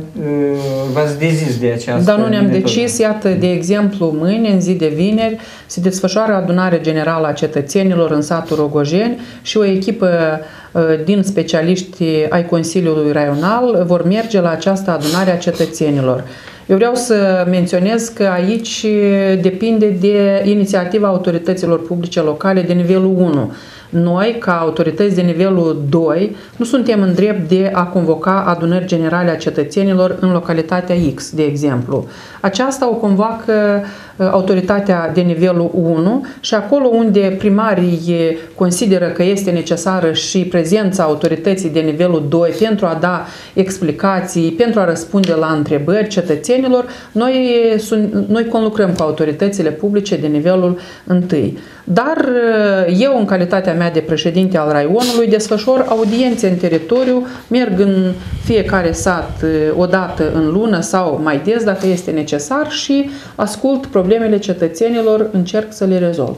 v-ați dezis de această Dar nu ne-am metodă? decis, iată, de exemplu, mâine, în zi de vineri, se desfășoară adunare generală a cetățenilor în satul Rogojeni și o echipă din specialiști ai Consiliului Raional vor merge la această adunare a cetățenilor. Eu vreau să menționez că aici depinde de inițiativa autorităților publice locale de nivelul unu. Noi, ca autorități de nivelul doi, nu suntem în drept de a convoca adunări generale a cetățenilor în localitatea X, de exemplu. Aceasta o convoacă autoritatea de nivelul unu și acolo unde primarii consideră că este necesară și prezența autorității de nivelul doi pentru a da explicații, pentru a răspunde la întrebări cetățenilor, noi, noi conlucrăm cu autoritățile publice de nivelul unu. Dar eu, în calitatea mea de președinte al raionului, desfășor audiențe în teritoriu, merg în fiecare sat o dată în lună sau mai des dacă este necesar și ascult problemele cetățenilor, încerc să le rezolv.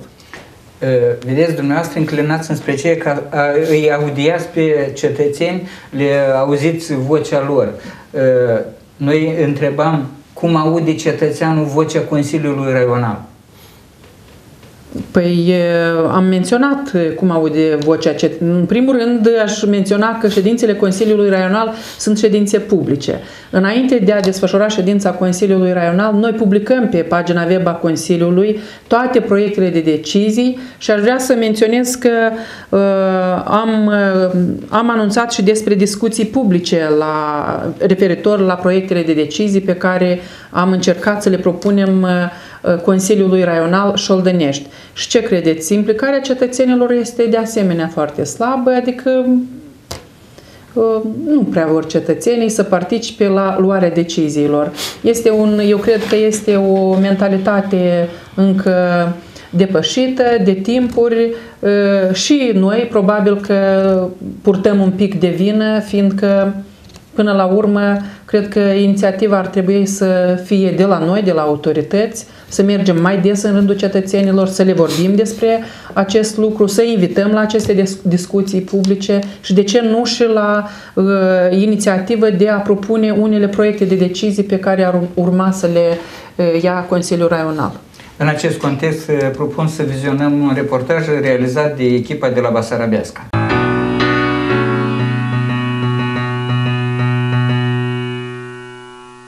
Vedeți, dumneavoastră înclinați înspre ceea că îi audiați pe cetățeni, le auziți vocea lor. Noi întrebam cum aude cetățeanul vocea Consiliului Raional. Păi am menționat cum aude vocea cetățenilor. În primul rând aș menționa că ședințele Consiliului Raional sunt ședințe publice. Înainte de a desfășura ședința Consiliului Raional, noi publicăm pe pagina web a Consiliului toate proiectele de decizii și aș vrea să menționez că uh, am, uh, am anunțat și despre discuții publice la, referitor la proiectele de decizii pe care am încercat să le propunem uh, Consiliului Raional Șoldănești. Și ce credeți? Implicarea cetățenilor este de asemenea foarte slabă, adică nu prea vor cetățenii să participe la luarea deciziilor. Este un, eu cred că este o mentalitate încă depășită de timpuri și noi probabil că purtăm un pic de vină, fiindcă până la urmă cred că inițiativa ar trebui să fie de la noi, de la autorități, să mergem mai des în rândul cetățenilor, să le vorbim despre acest lucru, să invităm la aceste discuții publice și de ce nu și la uh, inițiativă de a propune unele proiecte de decizii pe care ar urma să le uh, ia Consiliul Raional. În acest context propun să vizionăm un reportaj realizat de echipa de la Basarabeasca.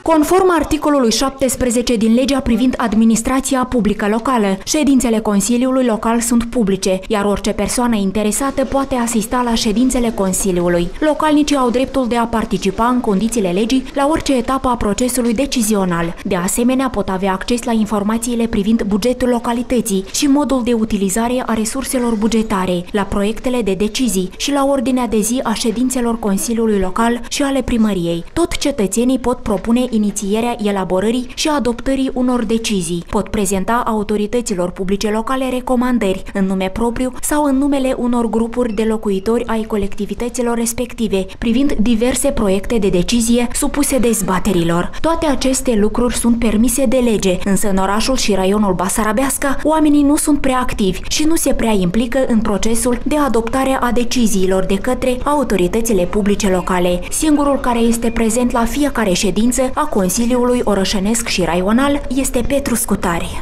Conform articolului șaptesprezece din legea privind administrația publică locală, ședințele Consiliului Local sunt publice, iar orice persoană interesată poate asista la ședințele Consiliului. Localnicii au dreptul de a participa în condițiile legii la orice etapă a procesului decizional. De asemenea, pot avea acces la informațiile privind bugetul localității și modul de utilizare a resurselor bugetare, la proiectele de decizii și la ordinea de zi a ședințelor Consiliului Local și ale primăriei. Tot cetățenii pot propune inițierea elaborării și adoptării unor decizii. Pot prezenta autorităților publice locale recomandări în nume propriu sau în numele unor grupuri de locuitori ai colectivităților respective, privind diverse proiecte de decizie supuse dezbaterilor. Toate aceste lucruri sunt permise de lege, însă în orașul și raionul Basarabeasca, oamenii nu sunt prea activi și nu se prea implică în procesul de adoptare a deciziilor de către autoritățile publice locale. Singurul care este prezent la fiecare ședință a Consiliului Orășenesc și Raional este Petru Scutari.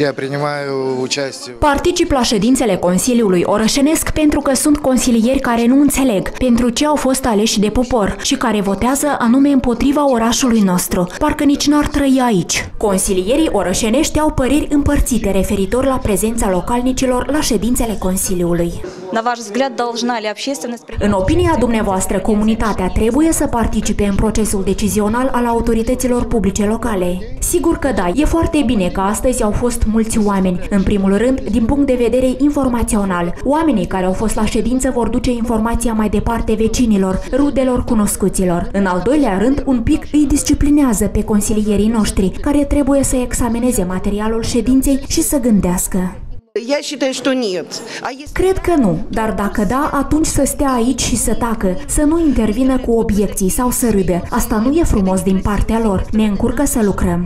Particip la ședințele Consiliului Orășenesc pentru că sunt consilieri care nu înțeleg pentru ce au fost aleși de popor și care votează anume împotriva orașului nostru, parcă nici n-ar trăi aici. Consilierii orășenești au păreri împărțite referitor la prezența localnicilor la ședințele Consiliului. În opinia dumneavoastră, comunitatea trebuie să participe în procesul decizional al autorităților publice locale? Sigur că da, e foarte bine că astăzi au fost mulți oameni. În primul rând, din punct de vedere informațional. Oamenii care au fost la ședință vor duce informația mai departe vecinilor, rudelor, cunoscuților. În al doilea rând, un pic îi disciplinează pe consilierii noștri, care trebuie să examineze materialul ședinței și să gândească. Cred că nu, dar dacă da, atunci să stea aici și să tacă, să nu intervină cu obiecții sau să râdă. Asta nu e frumos din partea lor, ne încurcă să lucrăm.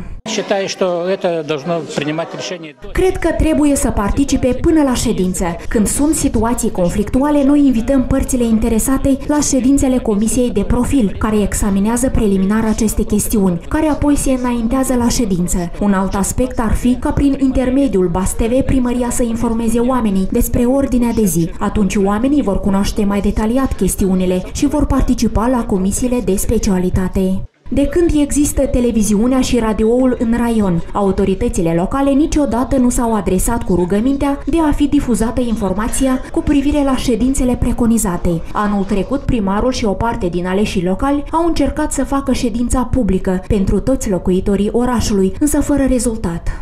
Cred că trebuie să participe până la ședință. Când sunt situații conflictuale, noi invităm părțile interesate la ședințele Comisiei de Profil, care examinează preliminar aceste chestiuni, care apoi se înaintează la ședință. Un alt aspect ar fi ca prin intermediul B A S T V primăria să informeze oamenii despre ordinea de zi. Atunci oamenii vor cunoaște mai detaliat chestiunile și vor participa la comisiile de specialitate. De când există televiziunea și radioul în raion, autoritățile locale niciodată nu s-au adresat cu rugămintea de a fi difuzată informația cu privire la ședințele preconizate. Anul trecut, primarul și o parte din aleșii locali au încercat să facă ședința publică pentru toți locuitorii orașului, însă fără rezultat.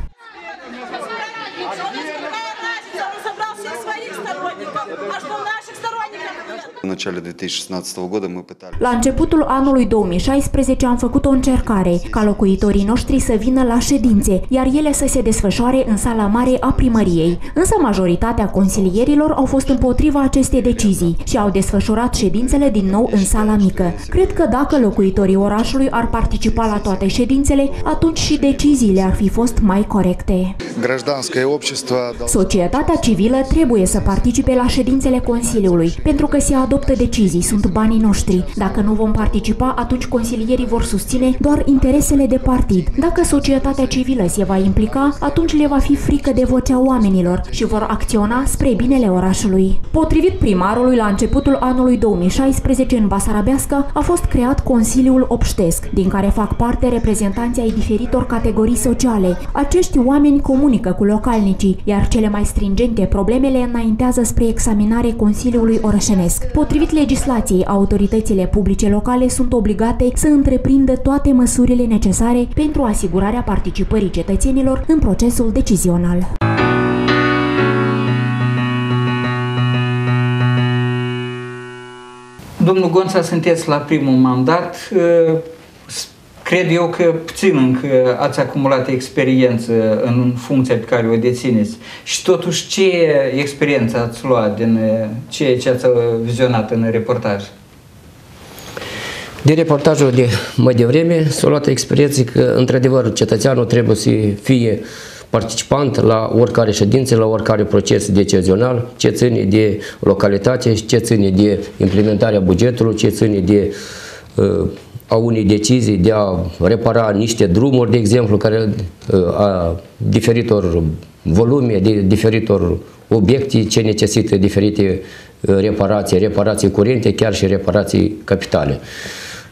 La începutul anului două mii șaisprezece am făcut o încercare ca locuitorii noștri să vină la ședințe, iar ele să se desfășoare în sala mare a primăriei. Însă majoritatea consilierilor au fost împotriva acestei decizii și au desfășurat ședințele din nou în sala mică. Cred că dacă locuitorii orașului ar participa la toate ședințele, atunci și deciziile ar fi fost mai corecte. Societatea civilă trebuie să participe la ședințele Consiliului, pentru că se adoptă decizii, sunt banii noștri. Dacă nu vom participa, atunci consilierii vor susține doar interesele de partid. Dacă societatea civilă se va implica, atunci le va fi frică de vocea oamenilor și vor acționa spre binele orașului. Potrivit primarului, la începutul anului două mii șaisprezece în Basarabeasca a fost creat Consiliul Obștesc, din care fac parte reprezentanții ai diferitor categorii sociale. Acești oameni comunică cu localnicii, iar cele mai stringente probleme le înaintează spre examinare Consiliului Orășenesc. Potrivit legislației, autoritățile publice locale sunt obligate să întreprindă toate măsurile necesare pentru asigurarea participării cetățenilor în procesul decizional. Domnul Gonța, sunteți la primul mandat. Cred eu că puțin încă ați acumulat experiență în funcția pe care o dețineți. Și totuși, ce experiență ați luat din ceea ce ați vizionat în reportaj? Din reportajul de mai devreme s-a luat experiență că, într-adevăr, cetățeanul trebuie să fie participant la oricare ședință, la oricare proces decizional, ce ține de localitate, ce ține de implementarea bugetului, ce ține de uh, a unei decizii de a repara niște drumuri, de exemplu, care a diferitor volume, de diferitor obiecte ce necesită diferite reparații, reparații curente, chiar și reparații capitale.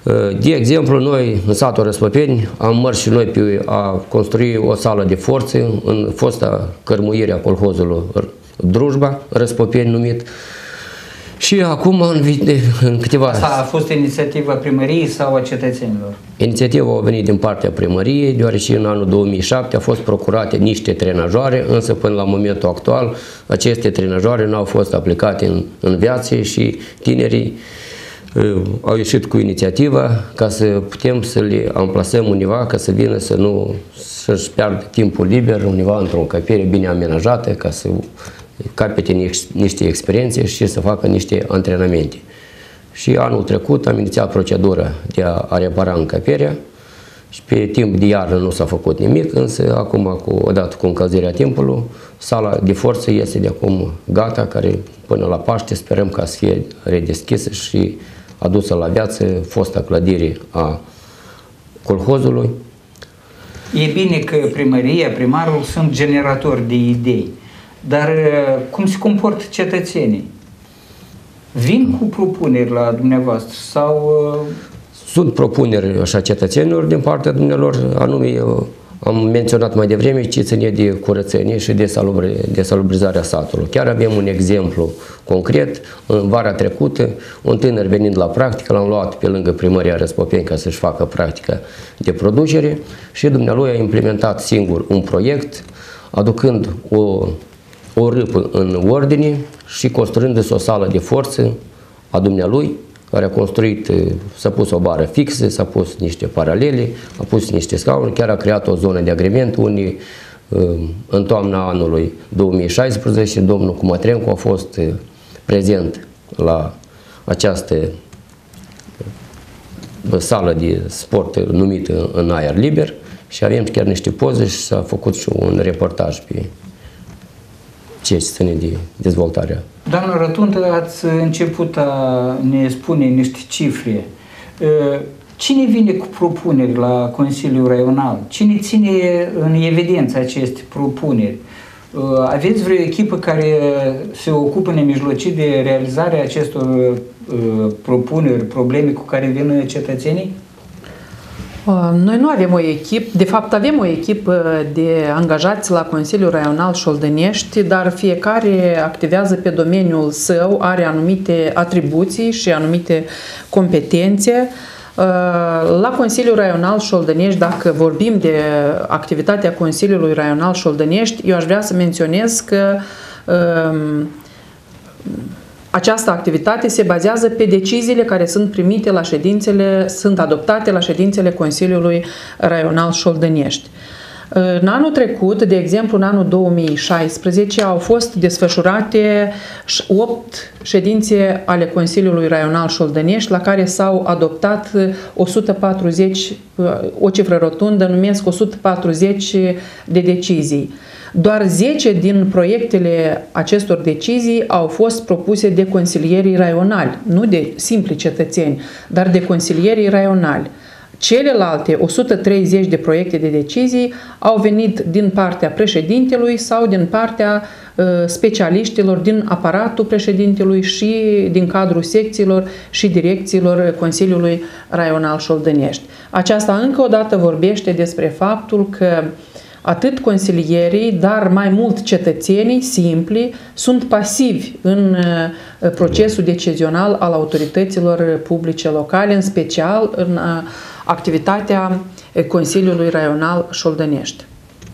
De exemplu, noi în satul Răspăpeni am mers și noi pe a construi o sală de forțe în fosta cărmuire a colhozului Drujba, Răspăpeni numit. Și acum, în, în câteva... Asta a fost inițiativa primăriei sau a cetățenilor? Inițiativa a venit din partea primăriei, deoarece în anul două mii șapte au fost procurate niște trenajoare, însă până la momentul actual aceste trenajoare nu au fost aplicate în, în viață și tinerii uh, au ieșit cu inițiativa ca să putem să le amplasăm undeva, ca să vină să nu să-și piardă timpul liber undeva într-o încăpere bine amenajată, ca să capete niște experiențe și să facă niște antrenamente. Și anul trecut am inițiat procedura de a repara încăperea și pe timp de iarnă nu s-a făcut nimic, însă acum, cu, odată cu încălzirea timpului, sala de forță este de acum gata, care până la Paște sperăm ca să fie redeschisă și adusă la viață fosta clădire a colhozului. E bine că primăria, primarul sunt generatori de idei. Dar cum se comportă cetățenii? Vin cu propuneri la dumneavoastră sau... Sunt propuneri așa cetățenilor din partea dumnealor, anume eu am menționat mai devreme ce ține de curățenie și de, salubri, de salubrizarea satului. Chiar avem un exemplu concret. În vara trecută, un tânăr venind la practică, l-am luat pe lângă primăria Răspăpeni ca să-și facă practica de producere și dumnealui a implementat singur un proiect, aducând o o râpă în ordine și construindu-se o sală de forță a dumnealui, care a construit, s-a pus o bară fixă, s-a pus niște paralele, a pus niște scaune, chiar a creat o zonă de agrement unde în toamna anului două mii șaisprezece domnul Cumatrencu a fost prezent la această sală de sport numită în aer liber și avem chiar niște poze și s-a făcut și un reportaj pe ce ține de dezvoltarea. Doamna Rotundă, ați început a ne spune niște cifre. Cine vine cu propuneri la Consiliul Raional? Cine ține în evidență aceste propuneri? Aveți vreo echipă care se ocupă nemijlocit de realizarea acestor propuneri, probleme cu care vin cetățenii? Noi nu avem o echipă, de fapt avem o echipă de angajați la Consiliul Raional Șoldănești, dar fiecare activează pe domeniul său, are anumite atribuții și anumite competențe. La Consiliul Raional Șoldănești, dacă vorbim de activitatea Consiliului Raional Șoldănești, eu aș vrea să menționez că această activitate se bazează pe deciziile care sunt primite la ședințele, sunt adoptate la ședințele Consiliului Raional Șoldănești. În anul trecut, de exemplu, în anul două mii șaisprezece, au fost desfășurate opt ședințe ale Consiliului Raional Șoldănești, la care s-au adoptat o sută patruzeci, o cifră rotundă, numesc o sută patruzeci de decizii. Doar zece din proiectele acestor decizii au fost propuse de consilierii raionali, nu de simpli cetățeni, dar de consilierii raionali. Celelalte o sută treizeci de proiecte de decizii au venit din partea președintelui sau din partea uh, specialiștilor din aparatul președintelui și din cadrul secțiilor și direcțiilor Consiliului Raional Șoldănești. Aceasta încă o dată vorbește despre faptul că atât consilierii, dar mai mult cetățenii simpli sunt pasivi în procesul decizional al autorităților publice locale, în special în activitatea Consiliului Raional Șoldănești.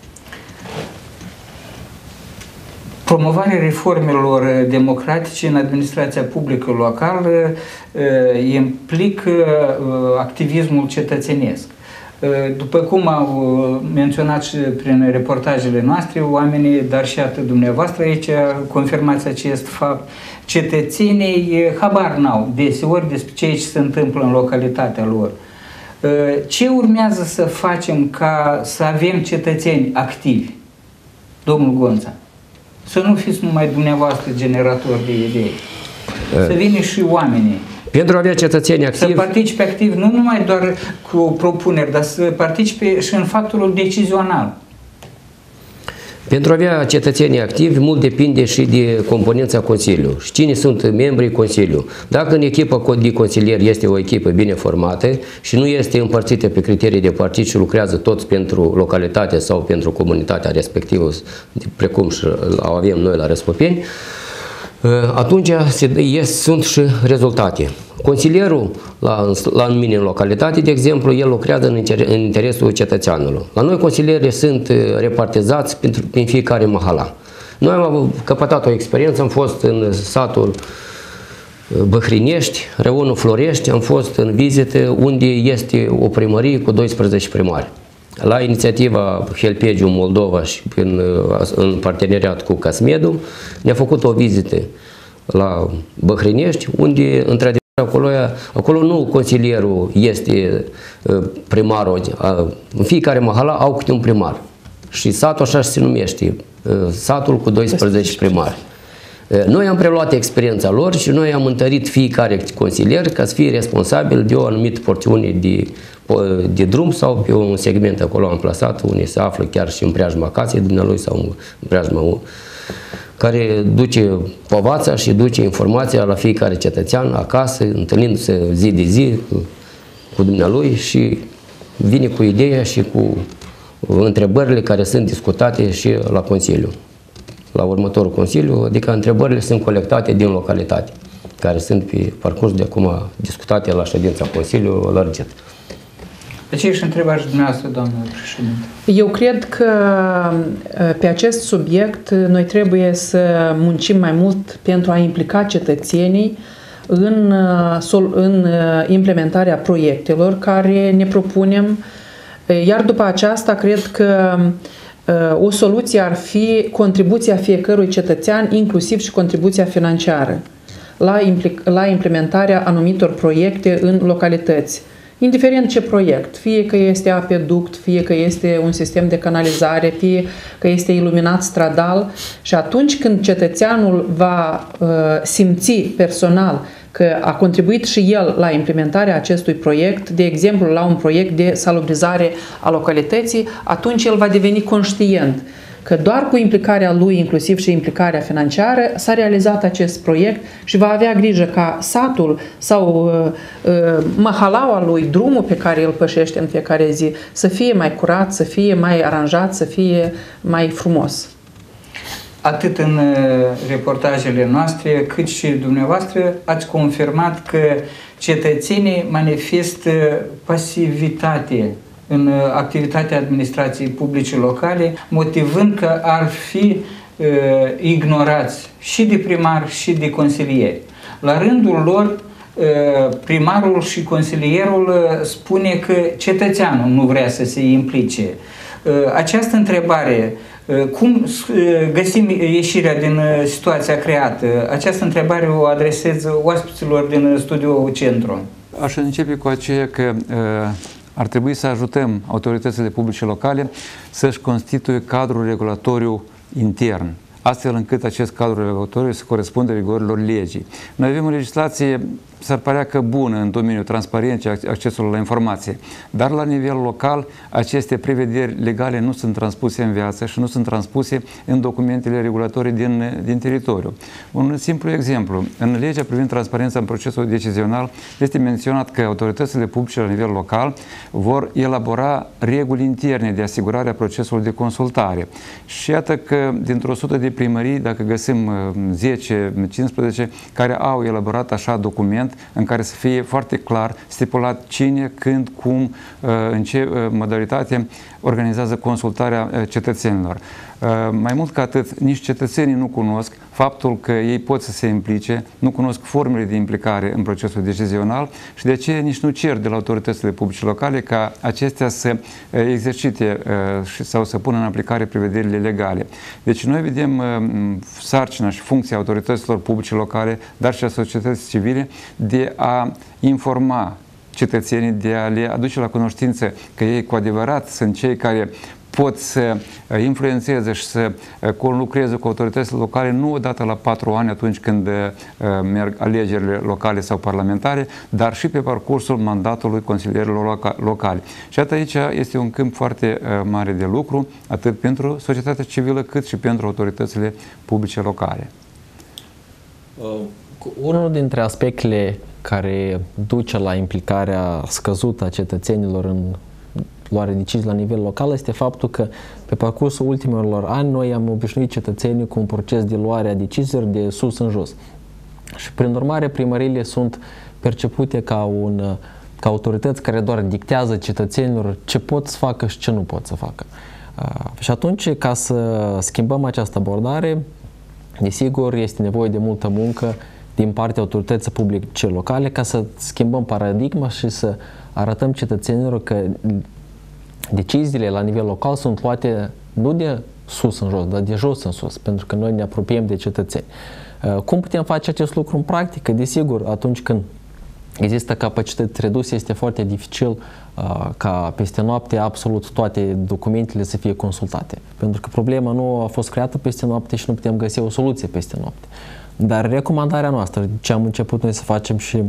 Promovarea reformelor democratice în administrația publică locală implică activismul cetățenesc. După cum au menționat și prin reportajele noastre, oamenii, dar și atât dumneavoastră aici, confirmați acest fapt, cetățenii habar n-au deseori despre ceea ce se întâmplă în localitatea lor. Ce urmează să facem ca să avem cetățeni activi? Domnul Gonța, să nu fiți numai dumneavoastră generatori de idei, să vină și oamenii. Pentru a avea cetățeni activi... Să participe activ, nu numai doar cu propuneri, dar să participe și în factorul decizional. Pentru a avea cetățenii activi, mult depinde și de componența Consiliului. Și cine sunt membrii Consiliului. Dacă în echipa de consilieri este o echipă bine formată și nu este împărțită pe criterii de partid și lucrează toți pentru localitate sau pentru comunitatea respectivă, precum și avem noi la Răspopeni, atunci ies, sunt și rezultate. Consilierul la, la mine în localitate, de exemplu, el lucrează în, inter, în interesul cetățeanului. La noi consilierii sunt repartizați pentru, prin fiecare mahala. Noi am căpătat o experiență, am fost în satul Băhrinești, Reunul Florești, am fost în vizită unde este o primărie cu doisprezece primari. La inițiativa Helpegiu Moldova și în, în parteneriat cu Casmedu, ne-a făcut o vizită la Băhrinești, unde, într-adevăr, acolo, acolo nu consilierul este primarul, în fiecare mahala au câte un primar. Și satul așa se numește, satul cu doisprezece primari. Noi am preluat experiența lor și noi am întărit fiecare consilier ca să fie responsabil de o anumită porțiune de, de drum sau pe un segment acolo amplasat, unde se află chiar și în preajma casei dumnealui sau în preajma care duce povața și duce informația la fiecare cetățean acasă, întâlnindu-se zi de zi cu, cu dumnealui și vine cu ideea și cu întrebările care sunt discutate și la Consiliu. La următorul Consiliu, adică întrebările sunt colectate din localitate, care sunt pe parcurs de acum discutate la ședința Consiliului lărgit. De ce ești întrebat și dumneavoastră, doamnă președinte? Eu cred că pe acest subiect noi trebuie să muncim mai mult pentru a implica cetățenii în, în implementarea proiectelor care ne propunem, iar după aceasta cred că o soluție ar fi contribuția fiecărui cetățean, inclusiv și contribuția financiară, la, la implementarea anumitor proiecte în localități. Indiferent ce proiect, fie că este apeduct, fie că este un sistem de canalizare, fie că este iluminat stradal, și atunci când cetățeanul va uh, simți personal că a contribuit și el la implementarea acestui proiect, de exemplu la un proiect de salubrizare a localității, atunci el va deveni conștient că doar cu implicarea lui, inclusiv și implicarea financiară, s-a realizat acest proiect și va avea grijă ca satul sau uh, uh, mahalaua lui, drumul pe care îl pășește în fiecare zi, să fie mai curat, să fie mai aranjat, să fie mai frumos. Atât în reportajele noastre, cât și dumneavoastră ați confirmat că cetățenii manifestă pasivitate în activitatea administrației publice locale, motivând că ar fi uh, ignorați și de primar și de consilieri. La rândul lor, uh, primarul și consilierul uh, spune că cetățeanul nu vrea să se implice. Uh, această întrebare, uh, cum uh, găsim ieșirea din uh, situația creată? Această întrebare o adresez oaspeților din studioul Centru. Aș începe cu aceea că uh, ar trebui să ajutăm autoritățile publice locale să-și constituie cadrul regulatoriu intern, astfel încât acest cadru regulatoriu să corespundă rigorilor legii. Noi avem o legislație, s-ar părea că bună în domeniul transparenței, accesului la informație, dar la nivel local aceste prevederi legale nu sunt transpuse în viață și nu sunt transpuse în documentele regulatorii din, din teritoriu. Un simplu exemplu, în legea privind transparența în procesul decizional este menționat că autoritățile publice la nivel local vor elabora reguli interne de asigurare a procesului de consultare. Și iată că dintr-o sută de primării, dacă găsim zece cincisprezece care au elaborat așa document în care să fie foarte clar stipulat cine, când, cum, în ce modalitate organizează consultarea cetățenilor. Mai mult ca atât, nici cetățenii nu cunosc faptul că ei pot să se implice, nu cunosc formele de implicare în procesul decizional și de aceea nici nu cer de la autoritățile publice locale ca acestea să exercite sau să pună în aplicare prevederile legale. Deci noi vedem sarcina și funcția autorităților publice locale, dar și a societății civile de a informa cetățenii, de a le aduce la cunoștință că ei cu adevărat sunt cei care pot să influențeze și să conlucreze cu autoritățile locale, nu odată la patru ani atunci când merg alegerile locale sau parlamentare, dar și pe parcursul mandatului consilierilor locale. Și atât aici este un câmp foarte mare de lucru, atât pentru societatea civilă, cât și pentru autoritățile publice locale. Unul dintre aspectele care duce la implicarea scăzută a cetățenilor în luarea decizii la nivel local este faptul că pe parcursul ultimilor ani noi am obișnuit cetățenii cu un proces de luare a deciziilor de sus în jos. Și prin urmare primăriile sunt percepute ca, un, ca autorități care doar dictează cetățenilor ce pot să facă și ce nu pot să facă. Și atunci, ca să schimbăm această abordare, desigur este nevoie de multă muncă din partea autorității publice locale ca să schimbăm paradigma și să arătăm cetățenilor că deciziile la nivel local sunt luate nu de sus în jos, dar de jos în sus, pentru că noi ne apropiem de cetățeni. Cum putem face acest lucru în practică? Desigur, atunci când există capacități reduse, este foarte dificil uh, ca peste noapte absolut toate documentele să fie consultate. Pentru că problema nu a fost creată peste noapte și nu putem găsi o soluție peste noapte. Dar recomandarea noastră, ce am început noi să facem și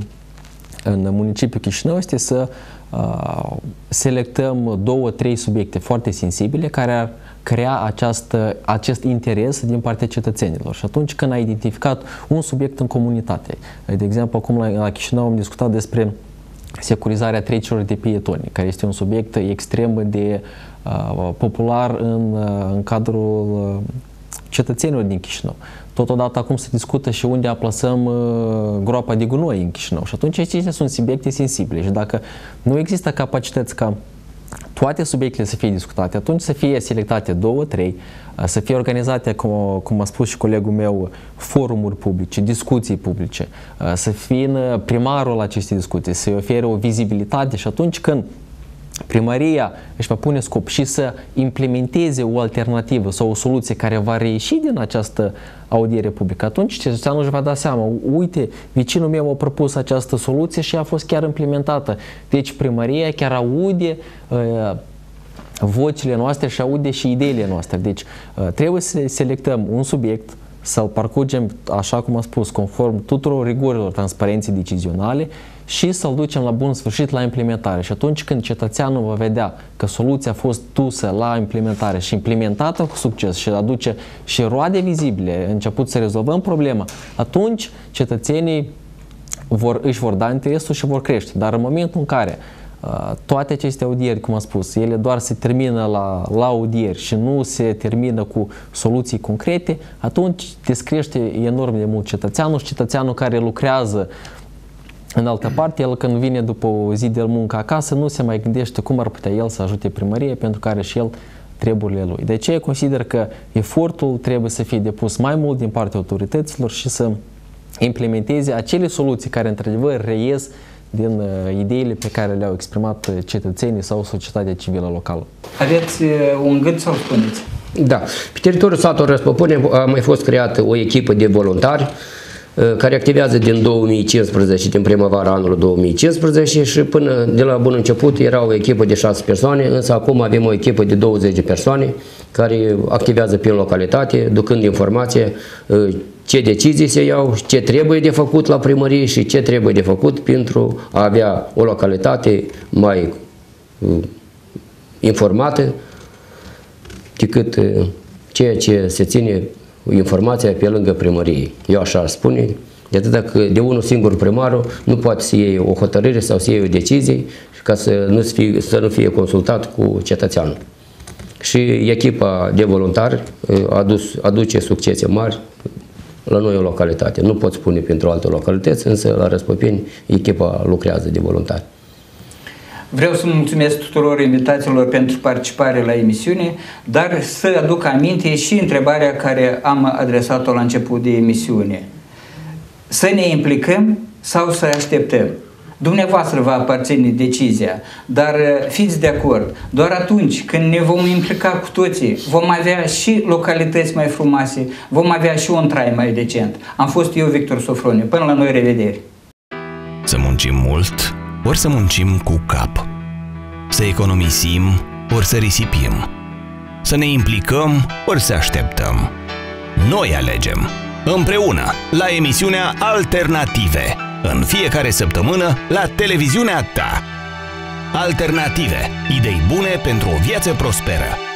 în municipiul Chișinău, este să uh, selectăm două, trei subiecte foarte sensibile care ar crea această, acest interes din partea cetățenilor. Și atunci când ai identificat un subiect în comunitate, de exemplu, acum la, la Chișinău am discutat despre securizarea trecerilor de pietoni, care este un subiect extrem de uh, popular în, uh, în cadrul uh, cetățenilor din Chișinău. Totodată acum se discută și unde aplasăm uh, groapa de gunoi în Chișinău. Și atunci acestea sunt subiecte sensibile și dacă nu există capacități ca toate subiectele să fie discutate, atunci să fie selectate două, trei, să fie organizate, cum, cum a spus și colegul meu, forumuri publice, discuții publice, să fie primarul acestei discuții, să-i ofere o vizibilitate și atunci când primăria își va pune scop și să implementeze o alternativă sau o soluție care va reieși din această audiere publică, atunci cetățeanul își va da seama, uite, vecinul meu a propus această soluție și a fost chiar implementată. Deci primăria chiar aude uh, vocile noastre și aude și ideile noastre. Deci uh, trebuie să selectăm un subiect, să-l parcurgem, așa cum am spus, conform tuturor rigurilor transparenței decizionale și să-l ducem la bun sfârșit la implementare. Și atunci când cetățeanul va vedea că soluția a fost dusă la implementare și implementată cu succes și aduce și roade vizibile, început să rezolvăm problema, atunci cetățenii vor, își vor da interesul și vor crește. Dar în momentul în care uh, toate aceste audieri, cum am spus, ele doar se termină la, la audieri și nu se termină cu soluții concrete, atunci descrește enorm de mult cetățeanul și cetățeanul care lucrează în altă parte, el când vine după o zi de muncă acasă, nu se mai gândește cum ar putea el să ajute primărie, pentru că are și el treburile lui. De aceea consider că efortul trebuie să fie depus mai mult din partea autorităților și să implementeze acele soluții care într-adevăr reies din uh, ideile pe care le-au exprimat cetățenii sau societatea civilă locală. Aveți uh, un gând să-l spuneți? Da. Pe teritoriul satului Răspopune a mai fost creată o echipă de voluntari care activează din două mii cincisprezece, din primăvara anului două mii cincisprezece și până de la bun început era o echipă de șase persoane, însă acum avem o echipă de douăzeci de persoane care activează prin localitate, ducând informație ce decizii se iau, ce trebuie de făcut la primărie și ce trebuie de făcut pentru a avea o localitate mai informată decât ceea ce se ține informația pe lângă primărie. Eu așa ar spune, de atât că de unul singur primarul nu poate să iei o hotărâre sau să iei o decizie ca să nu fie, să nu fie consultat cu cetățeanul. Și echipa de voluntari adus, aduce succese mari la noi în localitate. Nu pot spune pentru alte localități, însă la Răspopeni echipa lucrează de voluntari. Vreau să mulțumesc tuturor invitațiilor pentru participare la emisiune, dar să aduc aminte și întrebarea care am adresat-o la început de emisiune. Să ne implicăm sau să așteptăm? Dumneavoastră va aparține decizia, dar fiți de acord, doar atunci când ne vom implica cu toții, vom avea și localități mai frumoase, vom avea și un trai mai decent. Am fost eu, Victor Sofroniu. Până la noi, revedere! Să muncim mult ori să muncim cu cap. Să economisim, ori să risipim. Să ne implicăm, ori să așteptăm. Noi alegem. Împreună, la emisiunea Alternative. În fiecare săptămână, la televiziunea ta. Alternative. Idei bune pentru o viață prosperă.